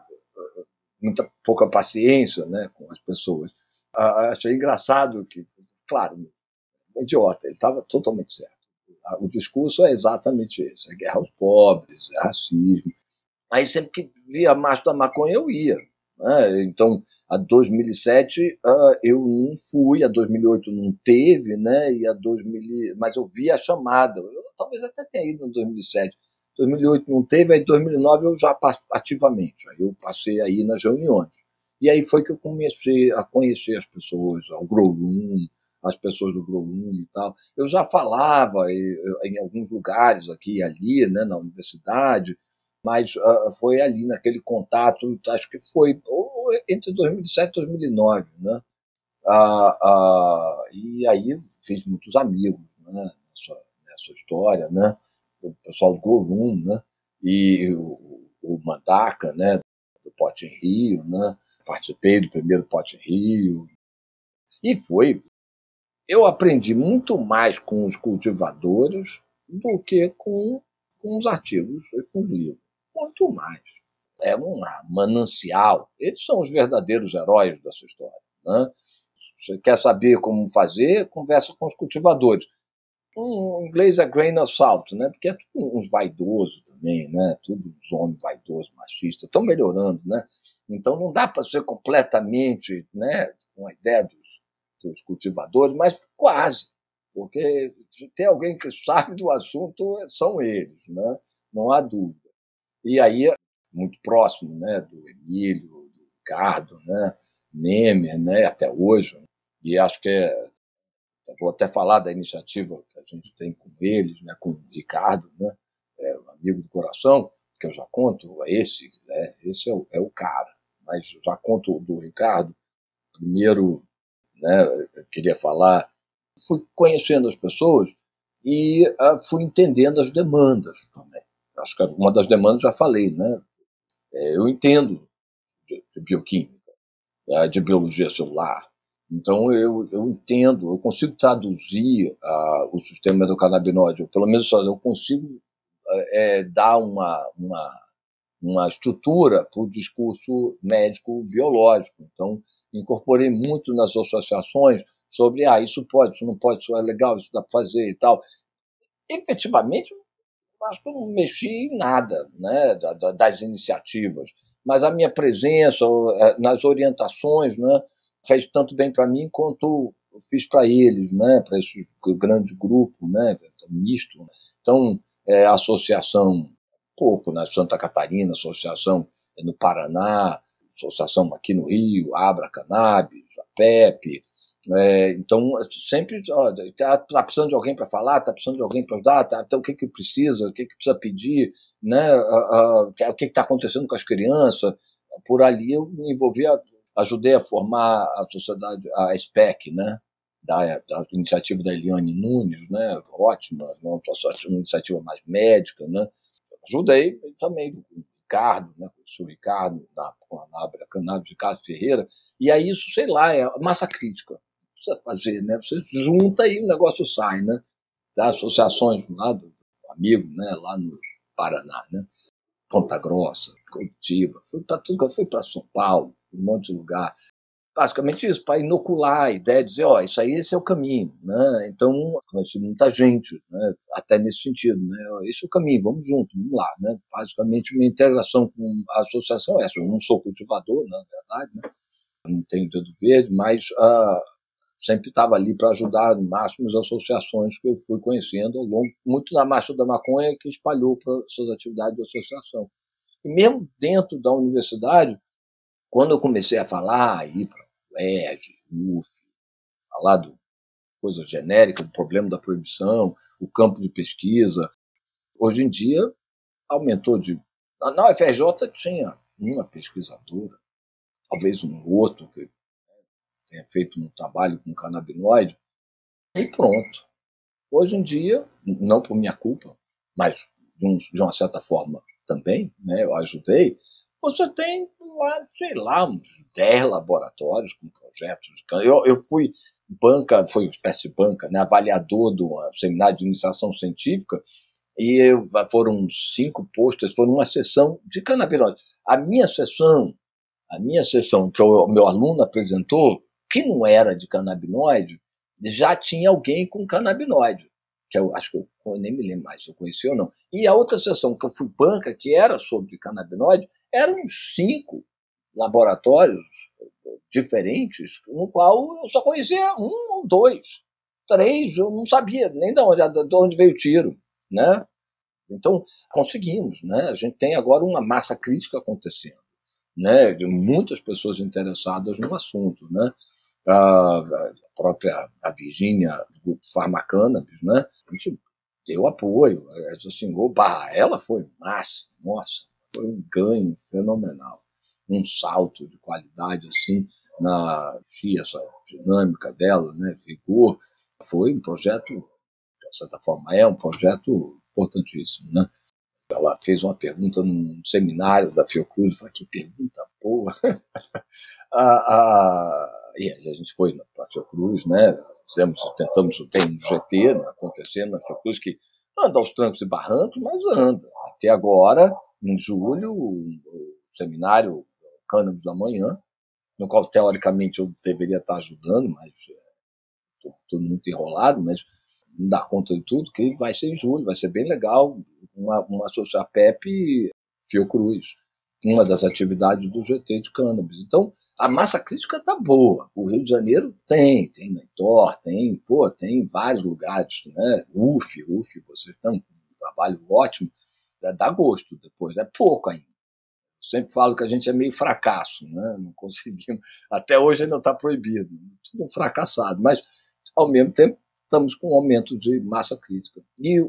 muita pouca paciência, né, com as pessoas. Ah, achei engraçado que, claro, um idiota, ele estava totalmente certo. O discurso é exatamente esse: é guerra aos pobres, é racismo. Aí sempre que via a Marcha da Maconha, eu ia. Né? Então, a dois mil e sete uh, eu não fui, a dois mil e oito não teve, né? E a dois mil, mas eu vi a chamada. Eu talvez até tenha ido em dois mil e sete. dois mil e oito não teve, aí em dois mil e nove eu já ativamente. Aí eu passei aí nas reuniões. E aí foi que eu comecei a conhecer as pessoas, o Grow Room, as pessoas do Grow Room e tal. Eu já falava em, em alguns lugares aqui e ali, né, na universidade, mas uh, foi ali naquele contato, acho que foi ou entre dois mil e sete e dois mil e nove, né? Uh, uh, e aí fiz muitos amigos, né, nessa, nessa história, né? O pessoal do Grow Room, né? E o, o Mandaca, né? Do Pote em Rio, né? Participei do primeiro Pote em Rio. E foi. Eu aprendi muito mais com os cultivadores do que com, com os artigos e com os livros. Muito mais. É um manancial. Eles são os verdadeiros heróis dessa história. Né? Você quer saber como fazer, conversa com os cultivadores. Um, em inglês é grain of salt, né? Porque é tudo uns vaidosos também, né? Tudo uns homens vaidosos, machistas. Estão melhorando, né? Então não dá para ser completamente, né, com a ideia dos, dos cultivadores, mas quase. Porque se tem alguém que sabe do assunto, são eles, né? Não há dúvida. E aí, muito próximo, né, do Emílio, do Ricardo, né, Nemer, né, até hoje. E acho que é, vou até falar da iniciativa que a gente tem com eles, né, com o Ricardo, né, é, um amigo do coração, que eu já conto, esse, né, esse é o, é o cara. Mas já conto do Ricardo. Primeiro, né, eu queria falar, fui conhecendo as pessoas e uh, fui entendendo as demandas também. Acho que uma das demandas já falei, né? É, eu entendo de, de bioquímica, é, de biologia celular. Então, eu, eu entendo, eu consigo traduzir uh, o sistema endocannabinoide, ou pelo menos eu consigo é, dar uma, uma, uma estrutura para o discurso médico-biológico. Então, incorporei muito nas associações sobre, ah, isso pode, isso não pode, isso é legal, isso dá para fazer e tal. Efetivamente, acho que eu não mexi em nada, né, das iniciativas, mas a minha presença nas orientações, né, fez tanto bem para mim quanto eu fiz para eles, né, para esse grande grupo, né, misto. Então, é, a associação, pouco, né, Santa Catarina, associação no Paraná, associação aqui no Rio, Abra Cannabis, a P E P. É, então, sempre está tá precisando de alguém para falar, está precisando de alguém para ajudar, tá, então o que, que precisa, o que, que precisa pedir, né, uh, uh, o que está acontecendo com as crianças. Por ali eu me envolvi, ajudei a formar a sociedade, a S P E C, né, da, da iniciativa da Eliane Nunes, né, ótima, uma, uma iniciativa mais médica, né, ajudei também o Ricardo, né, o Ricardo, na, na Abra Cannabis, Ricardo Ferreira, e aí isso, sei lá, é massa crítica. Precisa fazer, né? Você junta e o negócio sai, né? Das associações lá do amigo, né? Lá no Paraná, né? Ponta Grossa, Curitiba, fui para tudo, fui para São Paulo, um monte de lugar. basicamente isso, para inocular a ideia de dizer, ó, isso aí, esse é o caminho, né? Então, conheci muita gente, né? Até nesse sentido, né? Esse é o caminho, vamos junto, vamos lá, né? Basicamente, minha integração com a associação é essa. Eu não sou cultivador, na verdade, né? Eu não tenho dedo verde, mas uh, sempre estava ali para ajudar no máximo as associações que eu fui conhecendo ao longo, muito na Marcha da Maconha, que espalhou para suas atividades de associação. E mesmo dentro da universidade, quando eu comecei a falar, ir para o E R J, U F, falar de coisas genéricas, do problema da proibição, o campo de pesquisa, hoje em dia aumentou de... Na U F R J tinha uma pesquisadora, talvez um outro que tenha feito um trabalho com canabinoide, e pronto. Hoje em dia, não por minha culpa, mas de, um, de uma certa forma também, né, eu ajudei, você tem lá, sei lá, uns dez laboratórios com projetos de cannabis. Eu, eu fui banca, foi uma espécie de banca, né, avaliador do seminário de iniciação científica, e eu, foram cinco posters, foram uma sessão de canabinoide. A minha sessão, a minha sessão que o meu aluno apresentou, que não era de canabinoide, já tinha alguém com canabinoide, que eu acho que eu, eu nem me lembro mais se eu conheci ou não. E a outra sessão que eu fui banca, que era sobre canabinoide, eram uns cinco laboratórios diferentes, no qual eu só conhecia um ou dois. Três, eu não sabia nem de onde, de onde veio o tiro, né? Então, conseguimos, né? A gente tem agora uma massa crítica acontecendo, né? De muitas pessoas interessadas no assunto, né? A própria a Virgínia, do grupo Farmacannabis, né? A gente deu apoio, ela assim, oba, ela foi massa, nossa, foi um ganho fenomenal, um salto de qualidade assim na essa dinâmica dela, né? Vigor, foi um projeto, de certa forma, é um projeto importantíssimo, né? Ela fez uma pergunta num seminário da Fiocruz, eu falei, que pergunta boa! a, a, e a gente foi para a Fiocruz, né? Fizemos, tentamos, tem um G T né, acontecendo na Fiocruz, que anda aos trancos e barrancos, mas anda. Até agora, em julho, o, o seminário Cannabis da Manhã, no qual, teoricamente, eu deveria estar ajudando, mas estou tudo muito enrolado, mas não dá conta de tudo, que vai ser em julho, vai ser bem legal, uma, uma associação P E P Fiocruz, uma das atividades do G T de cannabis. Então, a massa crítica está boa. O Rio de Janeiro tem, tem na Heitor, tem, pô, tem vários lugares, né? U F, U F, vocês estão com um trabalho ótimo, dá gosto depois, é pouco ainda. Eu sempre falo que a gente é meio fracasso, né? Não conseguimos, até hoje ainda está proibido, tudo um fracassado, mas ao mesmo tempo estamos com um aumento de massa crítica. E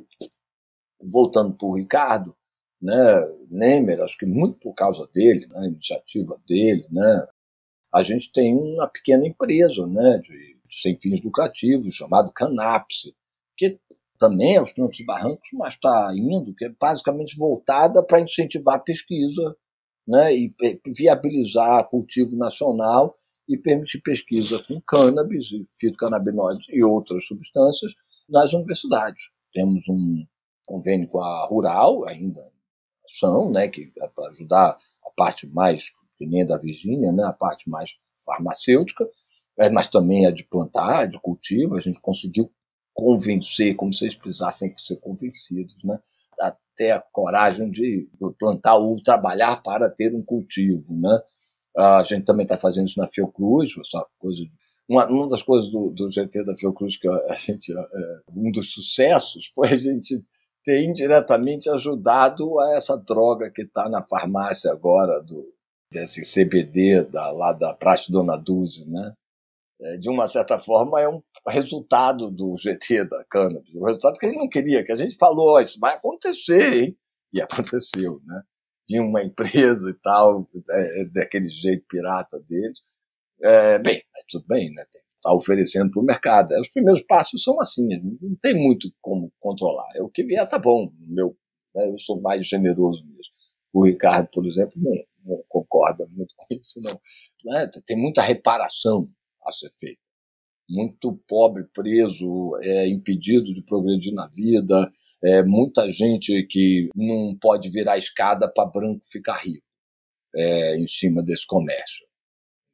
voltando para o Ricardo, né, Nemer, acho que muito por causa dele, né, a iniciativa dele, né, a gente tem uma pequena empresa, né, de, de sem fins lucrativos, chamado Canapse, que também é aos trancos e barrancos, mas está indo, que é basicamente voltada para incentivar a pesquisa, né, e viabilizar cultivo nacional e permitir pesquisa com cannabis, e fitocannabinoides e outras substâncias nas universidades. Temos um convênio com a Rural, ainda são, né, que é para ajudar a parte mais, que nem da Virgínia, né, a parte mais farmacêutica, mas também a de plantar, de cultivo. A gente conseguiu convencer, como se eles precisassem ser convencidos, né, até a coragem de plantar ou trabalhar para ter um cultivo, né. A gente também está fazendo isso na Fiocruz, essa coisa. Uma, uma das coisas do, do G T da Fiocruz que a gente, é, um dos sucessos foi a gente ter indiretamente ajudado a essa droga que está na farmácia agora, do, desse C B D da, lá da Praxe Dona Dulce, né? É, de uma certa forma, é um resultado do G T da cannabis. O resultado que a gente não queria, que a gente falou, oh, isso vai acontecer, hein? E aconteceu, né? Vinha uma empresa e tal, é, daquele jeito pirata deles. É, bem, mas tudo bem, né? Está oferecendo para o mercado. Os primeiros passos são assim, não tem muito como controlar. É o que vier, tá bom. Meu, né? Eu sou mais generoso mesmo. O Ricardo, por exemplo, não, não concorda muito com isso, não. Né? Tem muita reparação a ser feita. Muito pobre preso, é, impedido de progredir na vida, é, muita gente que não pode virar escada para branco ficar rico, é, em cima desse comércio.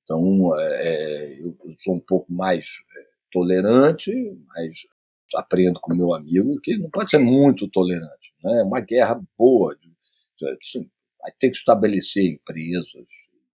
Então, é, eu sou um pouco mais tolerante, mas aprendo com meu amigo que não pode ser muito tolerante. Né? É uma guerra boa. De, de, vai ter que estabelecer empresas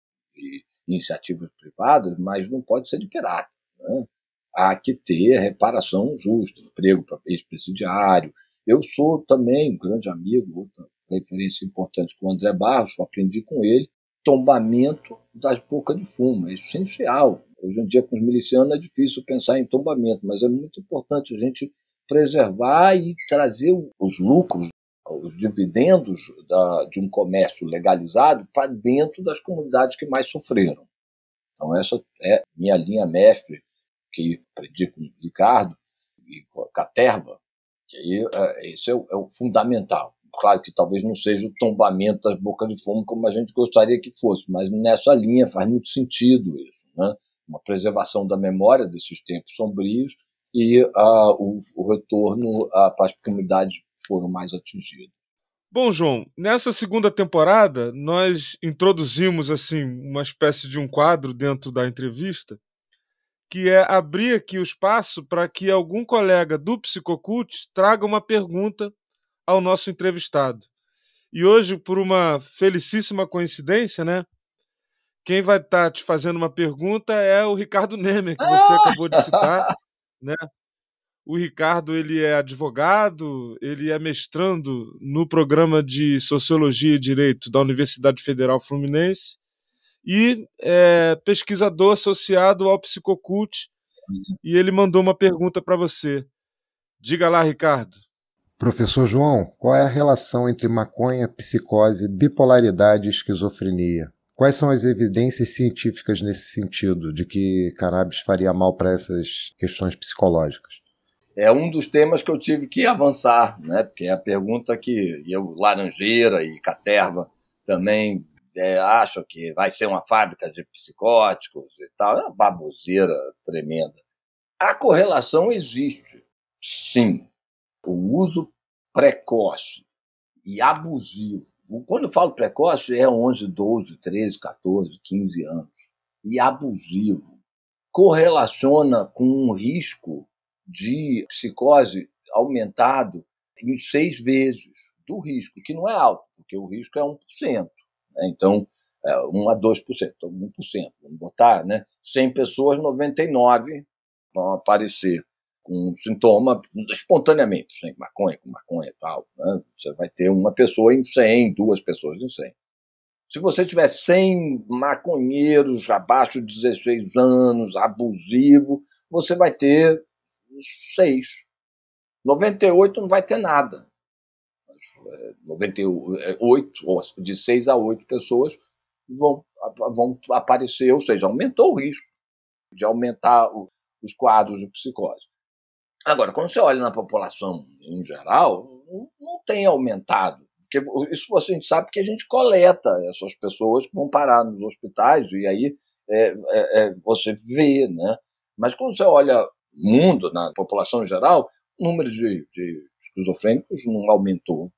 e iniciativas privadas, mas não pode ser de pirata. Né? Há que ter reparação justa, emprego para ex-presidiário. Eu sou também um grande amigo, outra referência importante com o André Barros, eu aprendi com ele, tombamento das bocas de fumo, é essencial. Hoje em dia, com os milicianos, é difícil pensar em tombamento, mas é muito importante a gente preservar e trazer os lucros, os dividendos da, de um comércio legalizado para dentro das comunidades que mais sofreram. Então, essa é minha linha mestre, que aprendi com o Ricardo e com a Caterva, que aí, é, esse é o, é o fundamental. Claro que talvez não seja o tombamento das bocas de fumo como a gente gostaria que fosse, mas nessa linha faz muito sentido isso, né? Uma preservação da memória desses tempos sombrios e uh, o, o retorno uh, para as comunidades que foram mais atingidas. Bom, João, nessa segunda temporada nós introduzimos assim uma espécie de um quadro dentro da entrevista, que é abrir aqui o espaço para que algum colega do Psicocult traga uma pergunta ao nosso entrevistado. E hoje, por uma felicíssima coincidência, né? Quem vai estar te fazendo uma pergunta é o Ricardo Nemer, que você acabou de citar, né? O Ricardo, ele é advogado, ele é mestrando no programa de Sociologia e Direito da Universidade Federal Fluminense e é pesquisador associado ao Psicocult, e ele mandou uma pergunta para você. Diga lá, Ricardo. Professor João, qual é a relação entre maconha, psicose, bipolaridade e esquizofrenia? Quais são as evidências científicas nesse sentido, de que cannabis faria mal para essas questões psicológicas? É um dos temas que eu tive que avançar, né? Porque é a pergunta que eu, Laranjeira e Caterva também é, acham que vai ser uma fábrica de psicóticos e tal. É uma baboseira tremenda. A correlação existe, sim. O uso precoce e abusivo. Quando eu falo precoce, é onze, doze, treze, catorze, quinze anos. E abusivo. Correlaciona com um risco de psicose aumentado em seis vezes do risco, que não é alto, porque o risco é um por cento. Né? Então, é um a dois por cento, então um por cento. Vamos botar, né? cem pessoas, noventa e nove vão aparecer com sintoma espontaneamente, sem maconha, com maconha e tal. Né? Você vai ter uma pessoa em cem, duas pessoas em cem. Se você tiver cem maconheiros abaixo de dezesseis anos, abusivo, você vai ter seis. noventa e oito não vai ter nada. noventa e oito, ou de seis a oito pessoas vão, vão aparecer, ou seja, aumentou o risco de aumentar o, os quadros de psicose. Agora, quando você olha na população em geral, não, não tem aumentado. Porque isso a gente sabe que a gente coleta essas pessoas que vão parar nos hospitais e aí é, é, é, você vê, né? Mas quando você olha o mundo, na população em geral, o número de, de esquizofrênicos não aumentou,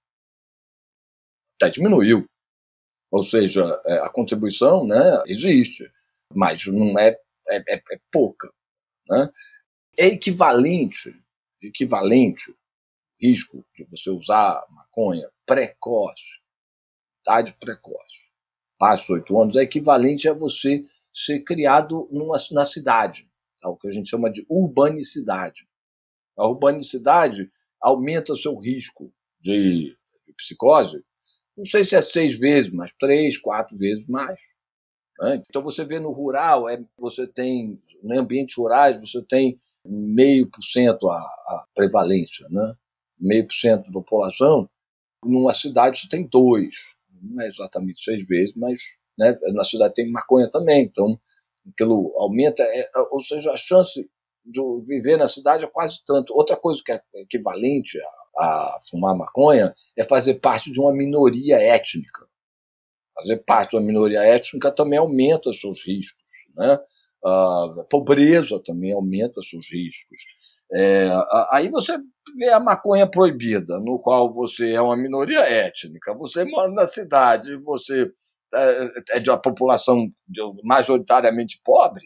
até diminuiu. Ou seja, é, a contribuição, né, existe, mas não é, é, é, é pouca. Né? É equivalente, equivalente risco de você usar maconha precoce, idade precoce, abaixo oito anos, é equivalente a você ser criado numa, na cidade, é o que a gente chama de urbanicidade. A urbanicidade aumenta o seu risco de, de psicose, não sei se é seis vezes, mas três, quatro vezes mais. Né? Então você vê no rural, é, você tem, em ambientes rurais, você tem meio por cento a, a prevalência, né? Meio por cento da população. Numa cidade você tem dois, não é exatamente seis vezes, mas né, na cidade tem maconha também, então aquilo aumenta, é, ou seja, a chance de viver na cidade é quase tanto. Outra coisa que é equivalente a, a fumar maconha é fazer parte de uma minoria étnica. Fazer parte de uma minoria étnica também aumenta seus riscos, né? A pobreza também aumenta seus riscos. É, aí você vê a maconha proibida, no qual você é uma minoria étnica, você mora na cidade, você é de uma população majoritariamente pobre,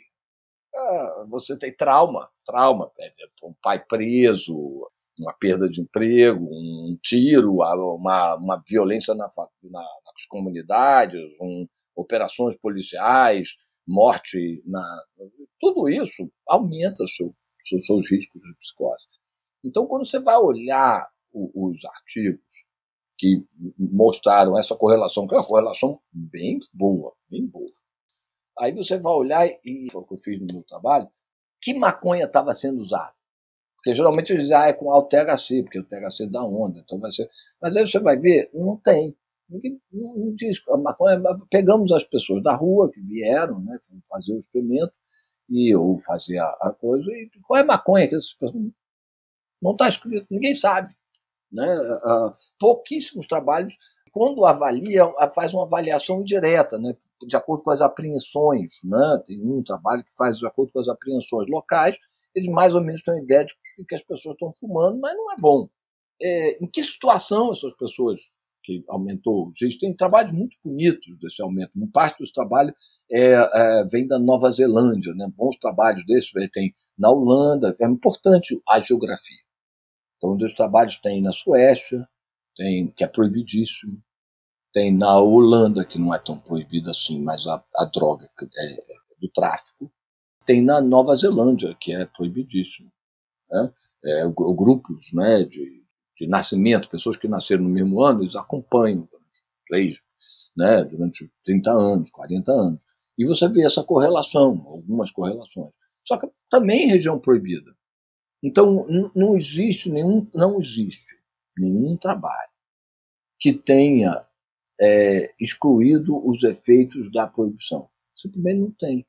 você tem trauma, trauma, um pai preso, uma perda de emprego, um tiro, uma, uma violência na, na, nas comunidades, um, operações policiais, morte, na, tudo isso aumenta os seu, seu, seus riscos de psicose. Então, quando você vai olhar o, os artigos que mostraram essa correlação, que é uma correlação bem boa, bem boa, aí você vai olhar, e foi o que eu fiz no meu trabalho, que maconha estava sendo usada. Porque geralmente eles dizem, ah, é com alto T H C, porque o T H C dá onda, então vai ser. Mas aí você vai ver, não tem. Ninguém não, não diz. A maconha, pegamos as pessoas da rua que vieram, né, fazer o experimento, e, ou fazer a, a coisa, e qual é a maconha que essas pessoas. Não está escrito, ninguém sabe. Né? Uh, pouquíssimos trabalhos, quando avalia, faz uma avaliação indireta, né? De acordo com as apreensões. Né? Tem um trabalho que faz de acordo com as apreensões locais, eles mais ou menos têm uma ideia de que as pessoas estão fumando, mas não é bom. É, em que situação essas pessoas que aumentou? Existem trabalhos muito bonitos desse aumento. Uma parte dos trabalhos é, é, vem da Nova Zelândia, né? Bons trabalhos desses tem na Holanda. É importante a geografia. Então, os trabalhos tem na Suécia, tem, que é proibidíssimo, tem na Holanda, que não é tão proibida assim, mas a, a droga é, é do tráfico, tem na Nova Zelândia, que é proibidíssimo. Né? É, grupos, né, de, de nascimento, pessoas que nasceram no mesmo ano, eles acompanham três, né, durante trinta anos, quarenta anos. E você vê essa correlação, algumas correlações. Só que também em região proibida. Então, não existe nenhum, não existe nenhum trabalho que tenha é, excluído os efeitos da proibição. Simplesmente não tem.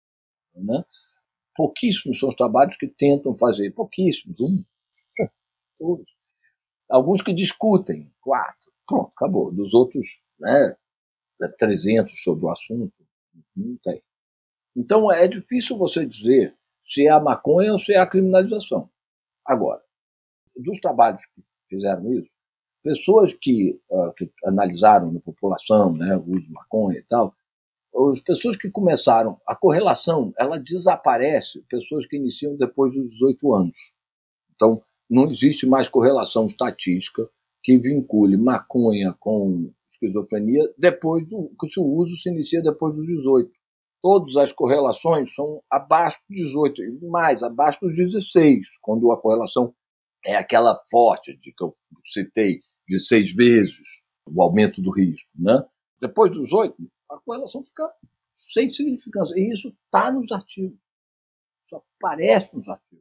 Né? Pouquíssimos são os trabalhos que tentam fazer, pouquíssimos, um, todos. Alguns que discutem, quatro, pronto, acabou. Dos outros, né, trezentos sobre o assunto, não tem. Então é difícil você dizer se é a maconha ou se é a criminalização. Agora, dos trabalhos que fizeram isso, pessoas que, uh, que analisaram na população, né, o uso de maconha e tal, as pessoas que começaram, a correlação, ela desaparece, pessoas que iniciam depois dos dezoito anos. Então, não existe mais correlação estatística que vincule maconha com esquizofrenia depois do que se o uso se inicia depois dos dezoito. Todas as correlações são abaixo dos dezoito, mais abaixo dos dezesseis, quando a correlação é aquela forte de que eu citei de seis vezes o aumento do risco. Né? Depois dos dezoito, a correlação fica sem significância. E isso está nos artigos. Só aparece nos artigos.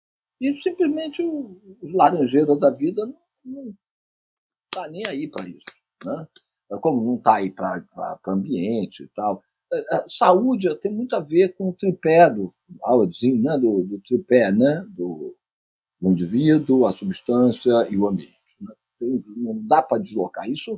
E simplesmente os laranjeiros da vida não está nem aí para isso. Né? Como não está aí para o ambiente e tal. A saúde tem muito a ver com o tripé do Howardzinho, né? do, do tripé, né? do, do indivíduo, a substância e o ambiente. Né? Tem, não dá para deslocar isso.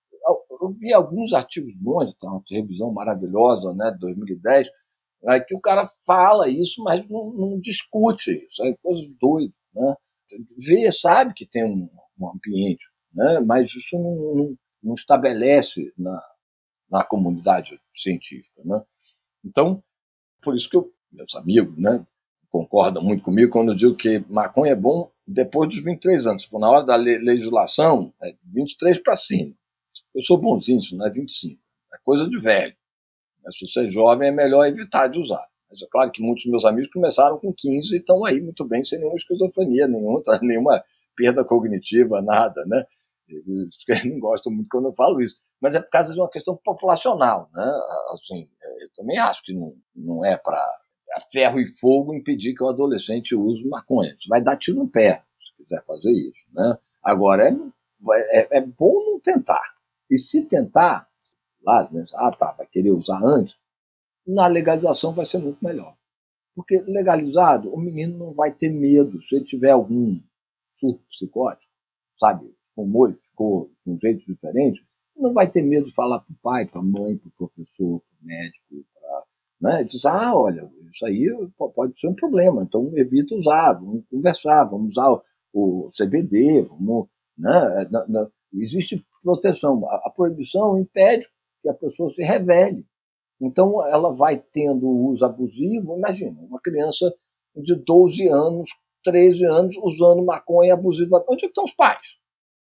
Eu vi alguns artigos bons, tem uma revisão maravilhosa, né, de dois mil e dez, é, que o cara fala isso, mas não, não discute isso, é coisa doida. Né? Vê, sabe que tem um, um ambiente, né, mas isso não, não, não estabelece na, na comunidade científica. Né? Então, por isso que eu, meus amigos, né, concordam muito comigo quando eu digo que maconha é bom depois dos vinte e três anos. Se for na hora da legislação, é vinte e três para cima. Eu sou bonzinho, isso não é vinte e cinco. É coisa de velho. Se você é jovem, é melhor evitar de usar. Mas é claro que muitos dos meus amigos começaram com quinze e estão aí muito bem, sem nenhuma esquizofrenia, nenhuma, nenhuma perda cognitiva, nada. Né? Eles não gostam muito quando eu falo isso. Mas é por causa de uma questão populacional. Né? Assim, eu também acho que não, não é para ferro e fogo impedir que o adolescente use maconha. Isso vai dar tiro no pé, se quiser fazer isso. Né? Agora, é, é, é bom não tentar. E se tentar, lá, ah, tá, vai querer usar antes, na legalização vai ser muito melhor. Porque legalizado, o menino não vai ter medo. Se ele tiver algum surto psicótico, sabe, fumou e ficou de um jeito diferente, não vai ter medo de falar para o pai, para a mãe, para o professor, para o médico, pra, né? Diz, ah, olha, isso aí pode ser um problema, então evita usar, vamos conversar, vamos usar o, o C B D, vamos, né? Existe proteção. A, a proibição impede que a pessoa se revele. Então, ela vai tendo o uso abusivo. Imagina, uma criança de doze anos, treze anos, usando maconha abusiva. Onde é que estão os pais?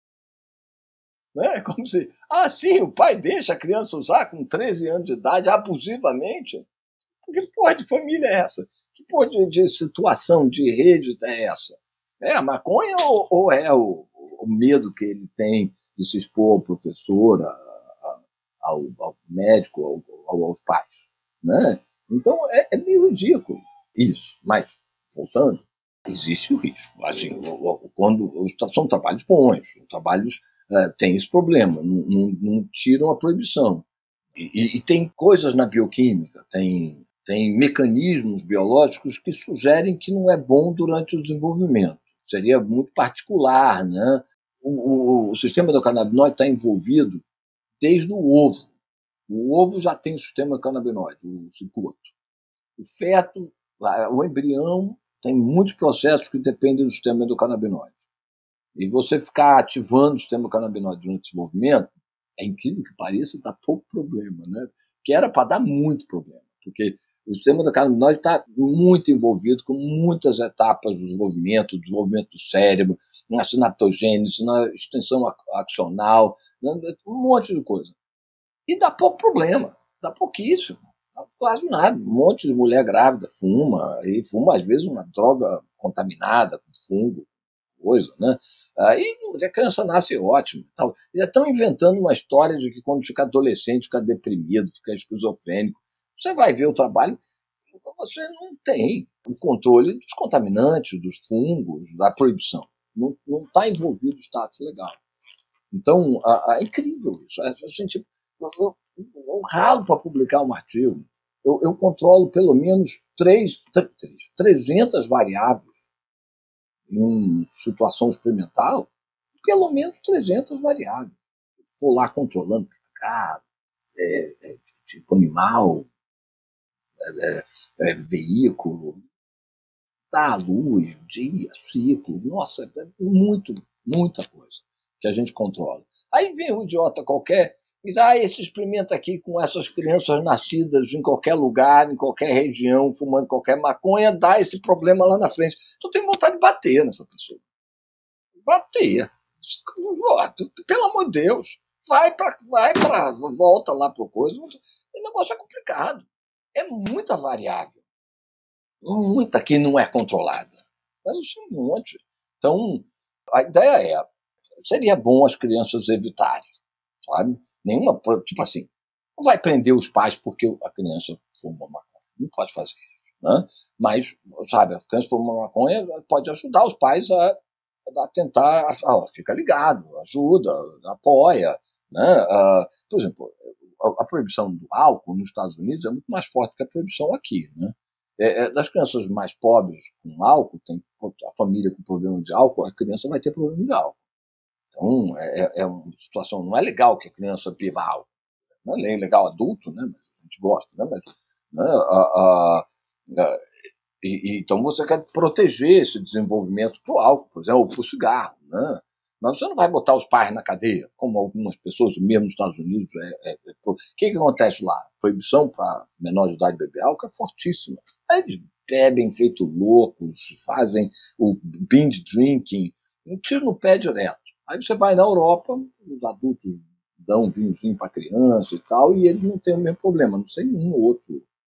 É como se, ah, sim, o pai deixa a criança usar com treze anos de idade abusivamente. Que porra de família é essa? Que porra de, de situação, de rede é essa? É a maconha ou, ou é o, o medo que ele tem de se expor ao professor, a, a, ao, ao médico, ao, ao, aos pais? Né? Então é, é meio ridículo isso. Mas, voltando, existe o risco. Assim, quando, são trabalhos bons, trabalhos uh, têm esse problema, não, não, não tiram a proibição. E, e, e tem coisas na bioquímica, tem, tem mecanismos biológicos que sugerem que não é bom durante o desenvolvimento. Seria muito particular, né? O, o, o sistema endocannabinoide está envolvido desde o ovo. O ovo já tem o sistema canabinoide, o cicoto. O feto, o embrião, tem muitos processos que dependem do sistema endocannabinoide. E você ficar ativando o sistema endocannabinoide durante o desenvolvimento, é incrível que pareça, dá pouco problema, né? Que era para dar muito problema, porque o sistema endocannabinoide está muito envolvido com muitas etapas do desenvolvimento, do desenvolvimento do cérebro, na sinaptogênese, na extensão axonal, um monte de coisa. E dá pouco problema, dá pouquíssimo, dá quase nada. Um monte de mulher grávida fuma, e fuma às vezes uma droga contaminada com fungo, coisa, né? Aí a criança nasce ótima. Tal. Já estão inventando uma história de que quando fica adolescente, fica deprimido, fica esquizofrênico. Você vai ver o trabalho, você não tem o controle dos contaminantes, dos fungos, da proibição. Não está envolvido o status legal. Então, a, a, é incrível isso. A, a gente, eu, eu, eu ralo para publicar um artigo. Eu, eu controlo pelo menos três, três, trezentas variáveis em situação experimental, pelo menos trezentas variáveis. Estou lá controlando picado, é, é, tipo animal, é, é, veículo, tá, luz, dia, ciclo, nossa, é muito, muita coisa que a gente controla. Aí vem um idiota qualquer e diz, ah, esse experimento aqui com essas crianças nascidas em qualquer lugar, em qualquer região, fumando qualquer maconha, dá esse problema lá na frente. Tu tem vontade de bater nessa pessoa. Bater. Pelo amor de Deus. Vai para, vai para, volta lá para o coisa. O negócio é complicado. É muita variável. Muita que não é controlada. Mas isso é um monte. Então, a ideia é, seria bom as crianças evitarem, sabe? Nenhuma, tipo assim, não vai prender os pais porque a criança fuma maconha. Não pode fazer isso, né? Mas, sabe, a criança fuma maconha pode ajudar os pais a, a tentar, ó, fica ligado, ajuda, apoia, né? Uh, por exemplo, a, a proibição do álcool nos Estados Unidos é muito mais forte que a proibição aqui, né? É, é, das crianças mais pobres com álcool, tem a família com problema de álcool, a criança vai ter problema de álcool. Então, é, é uma situação, não é legal que a criança beba álcool. Não é legal adulto, né? A gente gosta, né? Mas, né? A, a, a, e, e, então, você quer proteger esse desenvolvimento para o álcool, por exemplo, ou para o cigarro, né? Mas você não vai botar os pais na cadeia, como algumas pessoas, mesmo nos Estados Unidos. É, é, é, o que, que acontece lá? A proibição para menor de idade beber álcool é fortíssima. Aí eles bebem feito loucos, fazem o binge drinking, um tiro no pé direto. Aí você vai na Europa, os adultos dão um vinhozinho para criança e tal, e eles não têm o mesmo problema. Não sei nenhum outro,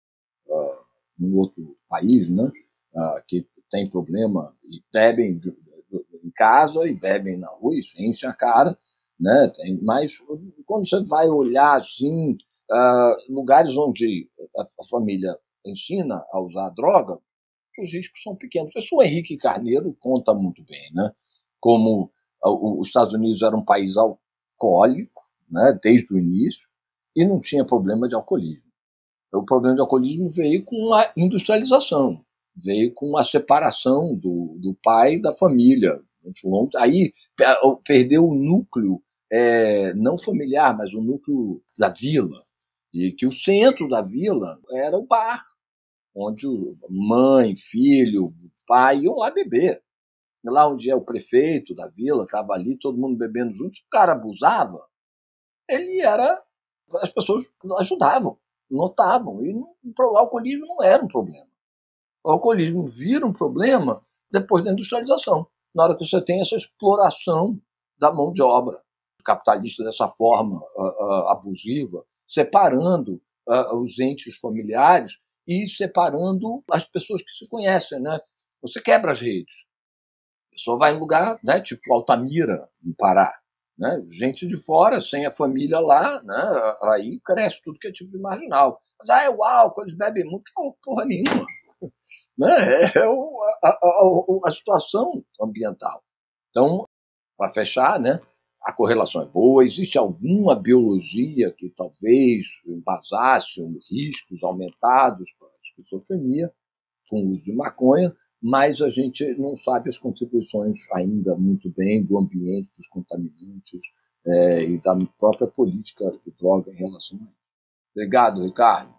uh, um outro país, né, uh, que tem problema e bebem em casa e bebem na rua, isso enche a cara, né? Tem, mas quando você vai olhar assim, uh, lugares onde a, a família ensina a usar droga, os riscos são pequenos. Isso o Henrique Carneiro conta muito bem, né? Como os Estados Unidos era um país alcoólico, né, desde o início, e não tinha problema de alcoolismo. O problema de alcoolismo veio com a industrialização, veio com a separação do, do pai da família. Aí perdeu o núcleo, é, não familiar, mas o núcleo da vila, e que o centro da vila era o bar, onde mãe, filho, pai iam lá beber. Lá onde é o prefeito da vila, estava ali, todo mundo bebendo junto, se o cara abusava, ele era as pessoas ajudavam, notavam, e não, o alcoolismo não era um problema. O alcoolismo vira um problema depois da industrialização, na hora que você tem essa exploração da mão de obra capitalista dessa forma uh, uh, abusiva, separando uh, os entes familiares e separando as pessoas que se conhecem, né? Você quebra as redes. A pessoa vai em lugar, né, tipo Altamira, no Pará, né? Gente de fora, sem a família lá, né? Aí cresce tudo que é tipo de marginal. Mas, ah, é o álcool, eles bebem muito. Não, porra nenhuma. Né? É o, a, a, a situação ambiental. Então, para fechar, né, a correlação é boa, existe alguma biologia que talvez embasasse riscos aumentados para a esquizofrenia com o uso de maconha, mas a gente não sabe as contribuições ainda muito bem do ambiente, dos contaminantes é, e da própria política de droga em relação a isso. Obrigado, Ricardo.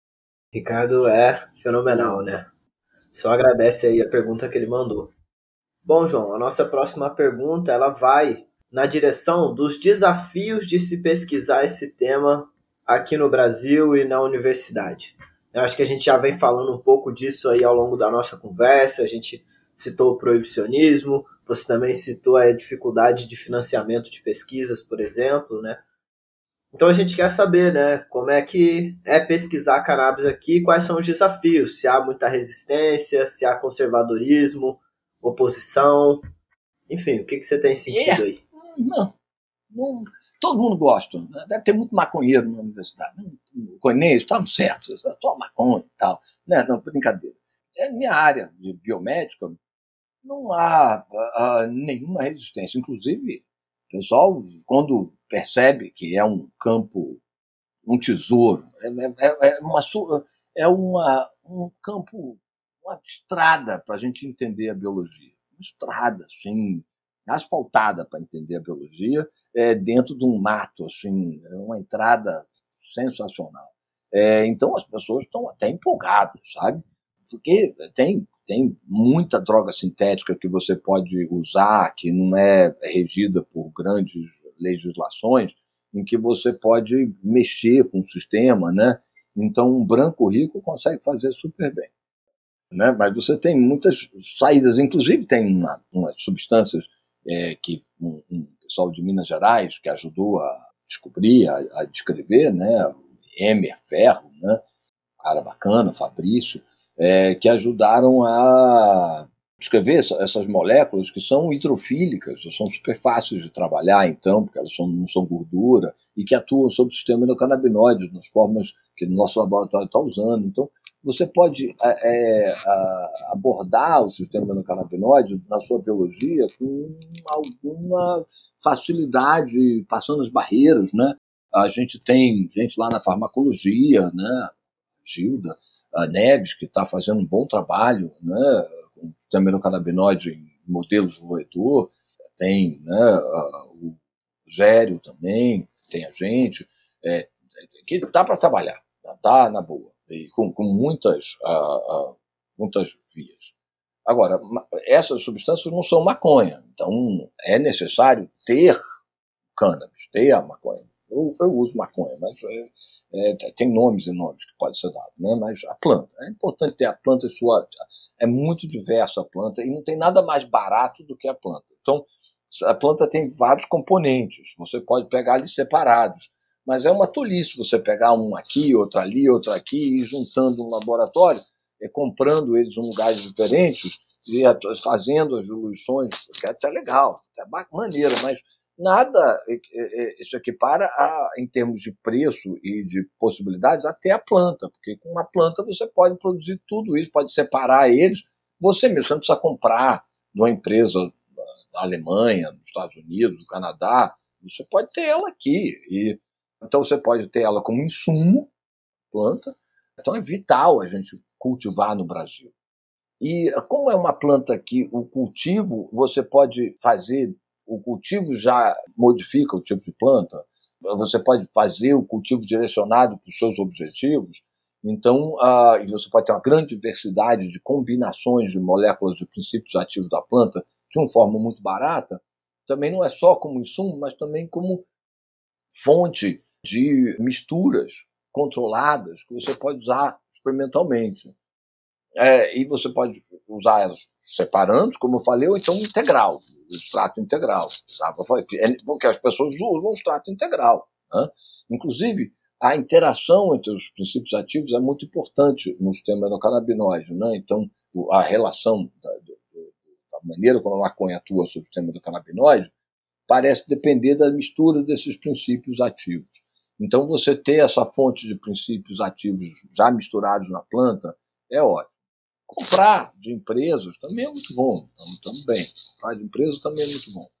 Ricardo é fenomenal, né? Só agradece aí a pergunta que ele mandou. Bom, João, a nossa próxima pergunta ela vai na direção dos desafios de se pesquisar esse tema aqui no Brasil e na universidade. Eu acho que a gente já vem falando um pouco disso aí ao longo da nossa conversa, a gente citou o proibicionismo, você também citou a dificuldade de financiamento de pesquisas, por exemplo, né? Então a gente quer saber, né, como é que é pesquisar cannabis aqui, quais são os desafios, se há muita resistência, se há conservadorismo, oposição, enfim, o que, que você tem sentido aí? É, não, não, todo mundo gosta, né? Deve ter muito maconheiro na universidade. Conheço, estavam certos, só maconha e tal. Né? Não, brincadeira. É minha área de biomédica, não há, há nenhuma resistência. Inclusive, o pessoal, quando percebe que é um campo, um tesouro, é, é, é, uma, é uma, um campo, uma estrada para a gente entender a biologia. Uma estrada, assim, asfaltada para entender a biologia, é, dentro de um mato, assim, é uma entrada sensacional. É, então as pessoas estão até empolgadas, sabe? Porque tem, tem muita droga sintética que você pode usar, que não é regida por grandes legislações, em que você pode mexer com o sistema, né? Então um branco rico consegue fazer super bem. Né? Mas você tem muitas saídas, inclusive tem uma, umas substâncias é, que um, um pessoal de Minas Gerais que ajudou a descobrir, a, a descrever, né? Emer Ferro, né? Cara bacana, Fabrício, é, que ajudaram a descrever essa, essas moléculas que são hidrofílicas, são super fáceis de trabalhar, então, porque elas são, não são gordura, e que atuam sobre o sistema endocannabinoide, nas formas que o nosso laboratório está usando. Então, você pode é, a, abordar o sistema endocannabinoide na sua biologia com alguma facilidade, passando as barreiras, né? A gente tem gente lá na farmacologia, né? Gilda a Neves, que está fazendo um bom trabalho, né? Com o sistema endocannabinoide em modelos de roedor, tem, né? O Gério também, tem a gente, é, que dá para trabalhar, dá na boa. E com, com muitas, uh, uh, muitas vias. Agora, essas substâncias não são maconha, então é necessário ter cannabis, ter a maconha. Eu, eu uso maconha, mas é, é, tem nomes e nomes que pode ser dado, né? Mas a planta, é importante ter a planta sua, é muito diversa a planta e não tem nada mais barato do que a planta. Então, a planta tem vários componentes, você pode pegar eles separados. Mas é uma tolice você pegar um aqui, outro ali, outro aqui, e ir juntando um laboratório, e comprando eles em lugares diferentes, e fazendo as diluições, que é até legal, é maneiro, mas nada se equipara a, em termos de preço e de possibilidades até a planta, porque com uma planta você pode produzir tudo isso, pode separar eles, você mesmo, você não precisa comprar de uma empresa da Alemanha, dos Estados Unidos, do Canadá, você pode ter ela aqui, e então você pode ter ela como insumo, planta. Então é vital a gente cultivar no Brasil. E como é uma planta que o cultivo, você pode fazer, o cultivo já modifica o tipo de planta, você pode fazer o cultivo direcionado para os seus objetivos, então uh, e você pode ter uma grande diversidade de combinações de moléculas de princípios ativos da planta de uma forma muito barata, também não é só como insumo, mas também como fonte de misturas controladas que você pode usar experimentalmente. É, e você pode usar elas separando, como eu falei, ou então integral, o extrato integral. Sabe? Porque as pessoas usam o extrato integral. Né? Inclusive, a interação entre os princípios ativos é muito importante no sistema endocannabinoide. Né? Então, a relação da, da maneira como a maconha atua sobre o sistema endocannabinoide parece depender da mistura desses princípios ativos. Então, você ter essa fonte de princípios ativos já misturados na planta é ótimo. Comprar de empresas também é muito bom, também. Comprar de empresas também é muito bom.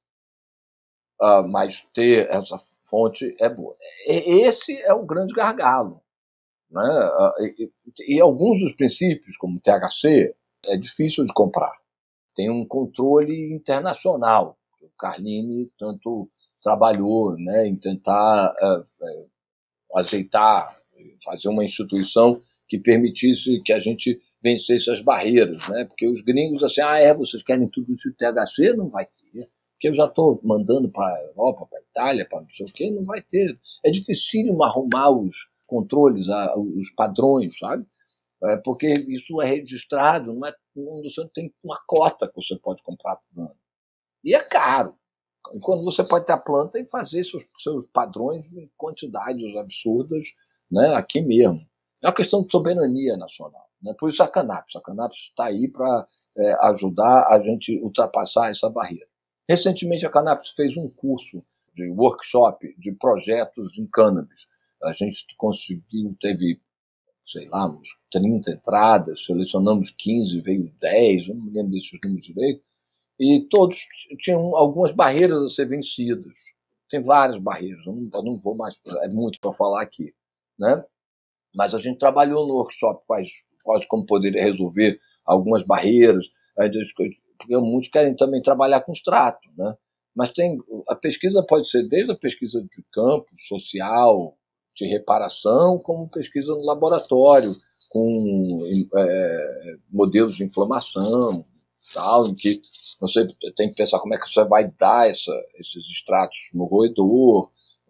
Uh, mas ter essa fonte é boa. E, esse é o grande gargalo. Né? Uh, e, e alguns dos princípios, como o T H C, é difícil de comprar. Tem um controle internacional. O Carlini tanto trabalhou, né, em tentar uh, uh, azeitar, fazer uma instituição que permitisse que a gente vencesse as barreiras, né? Porque os gringos assim, ah, é, vocês querem tudo isso de T H C? Não vai ter. Porque eu já estou mandando para a Europa, para a Itália, para não sei o quê, não vai ter. É dificílimo arrumar os controles, os padrões, sabe? É porque isso é registrado, não é, você não tem uma cota que você pode comprar por ano. E é caro. Quando você pode ter a planta e fazer seus, seus padrões em quantidades absurdas, né, aqui mesmo. É uma questão de soberania nacional. Né? Por isso a Cannabis. A Cannabis está aí para é, ajudar a gente ultrapassar essa barreira. Recentemente a Cannabis fez um curso de workshop de projetos em cannabis. A gente conseguiu, teve, sei lá, uns trinta entradas, selecionamos quinze, veio dez, eu não me lembro desses números direito. E todos tinham algumas barreiras a ser vencidas. Tem várias barreiras, eu não, eu não vou mais, é muito para falar aqui. Né? Mas a gente trabalhou no workshop quais, quais como poder resolver algumas barreiras, porque muitos querem também trabalhar com extrato. Né? Mas tem, a pesquisa pode ser desde a pesquisa de campo, social, de reparação, como pesquisa no laboratório, com é, modelos de inflamação, tal, em que você tem que pensar como é que você vai dar essa, esses extratos no roedor,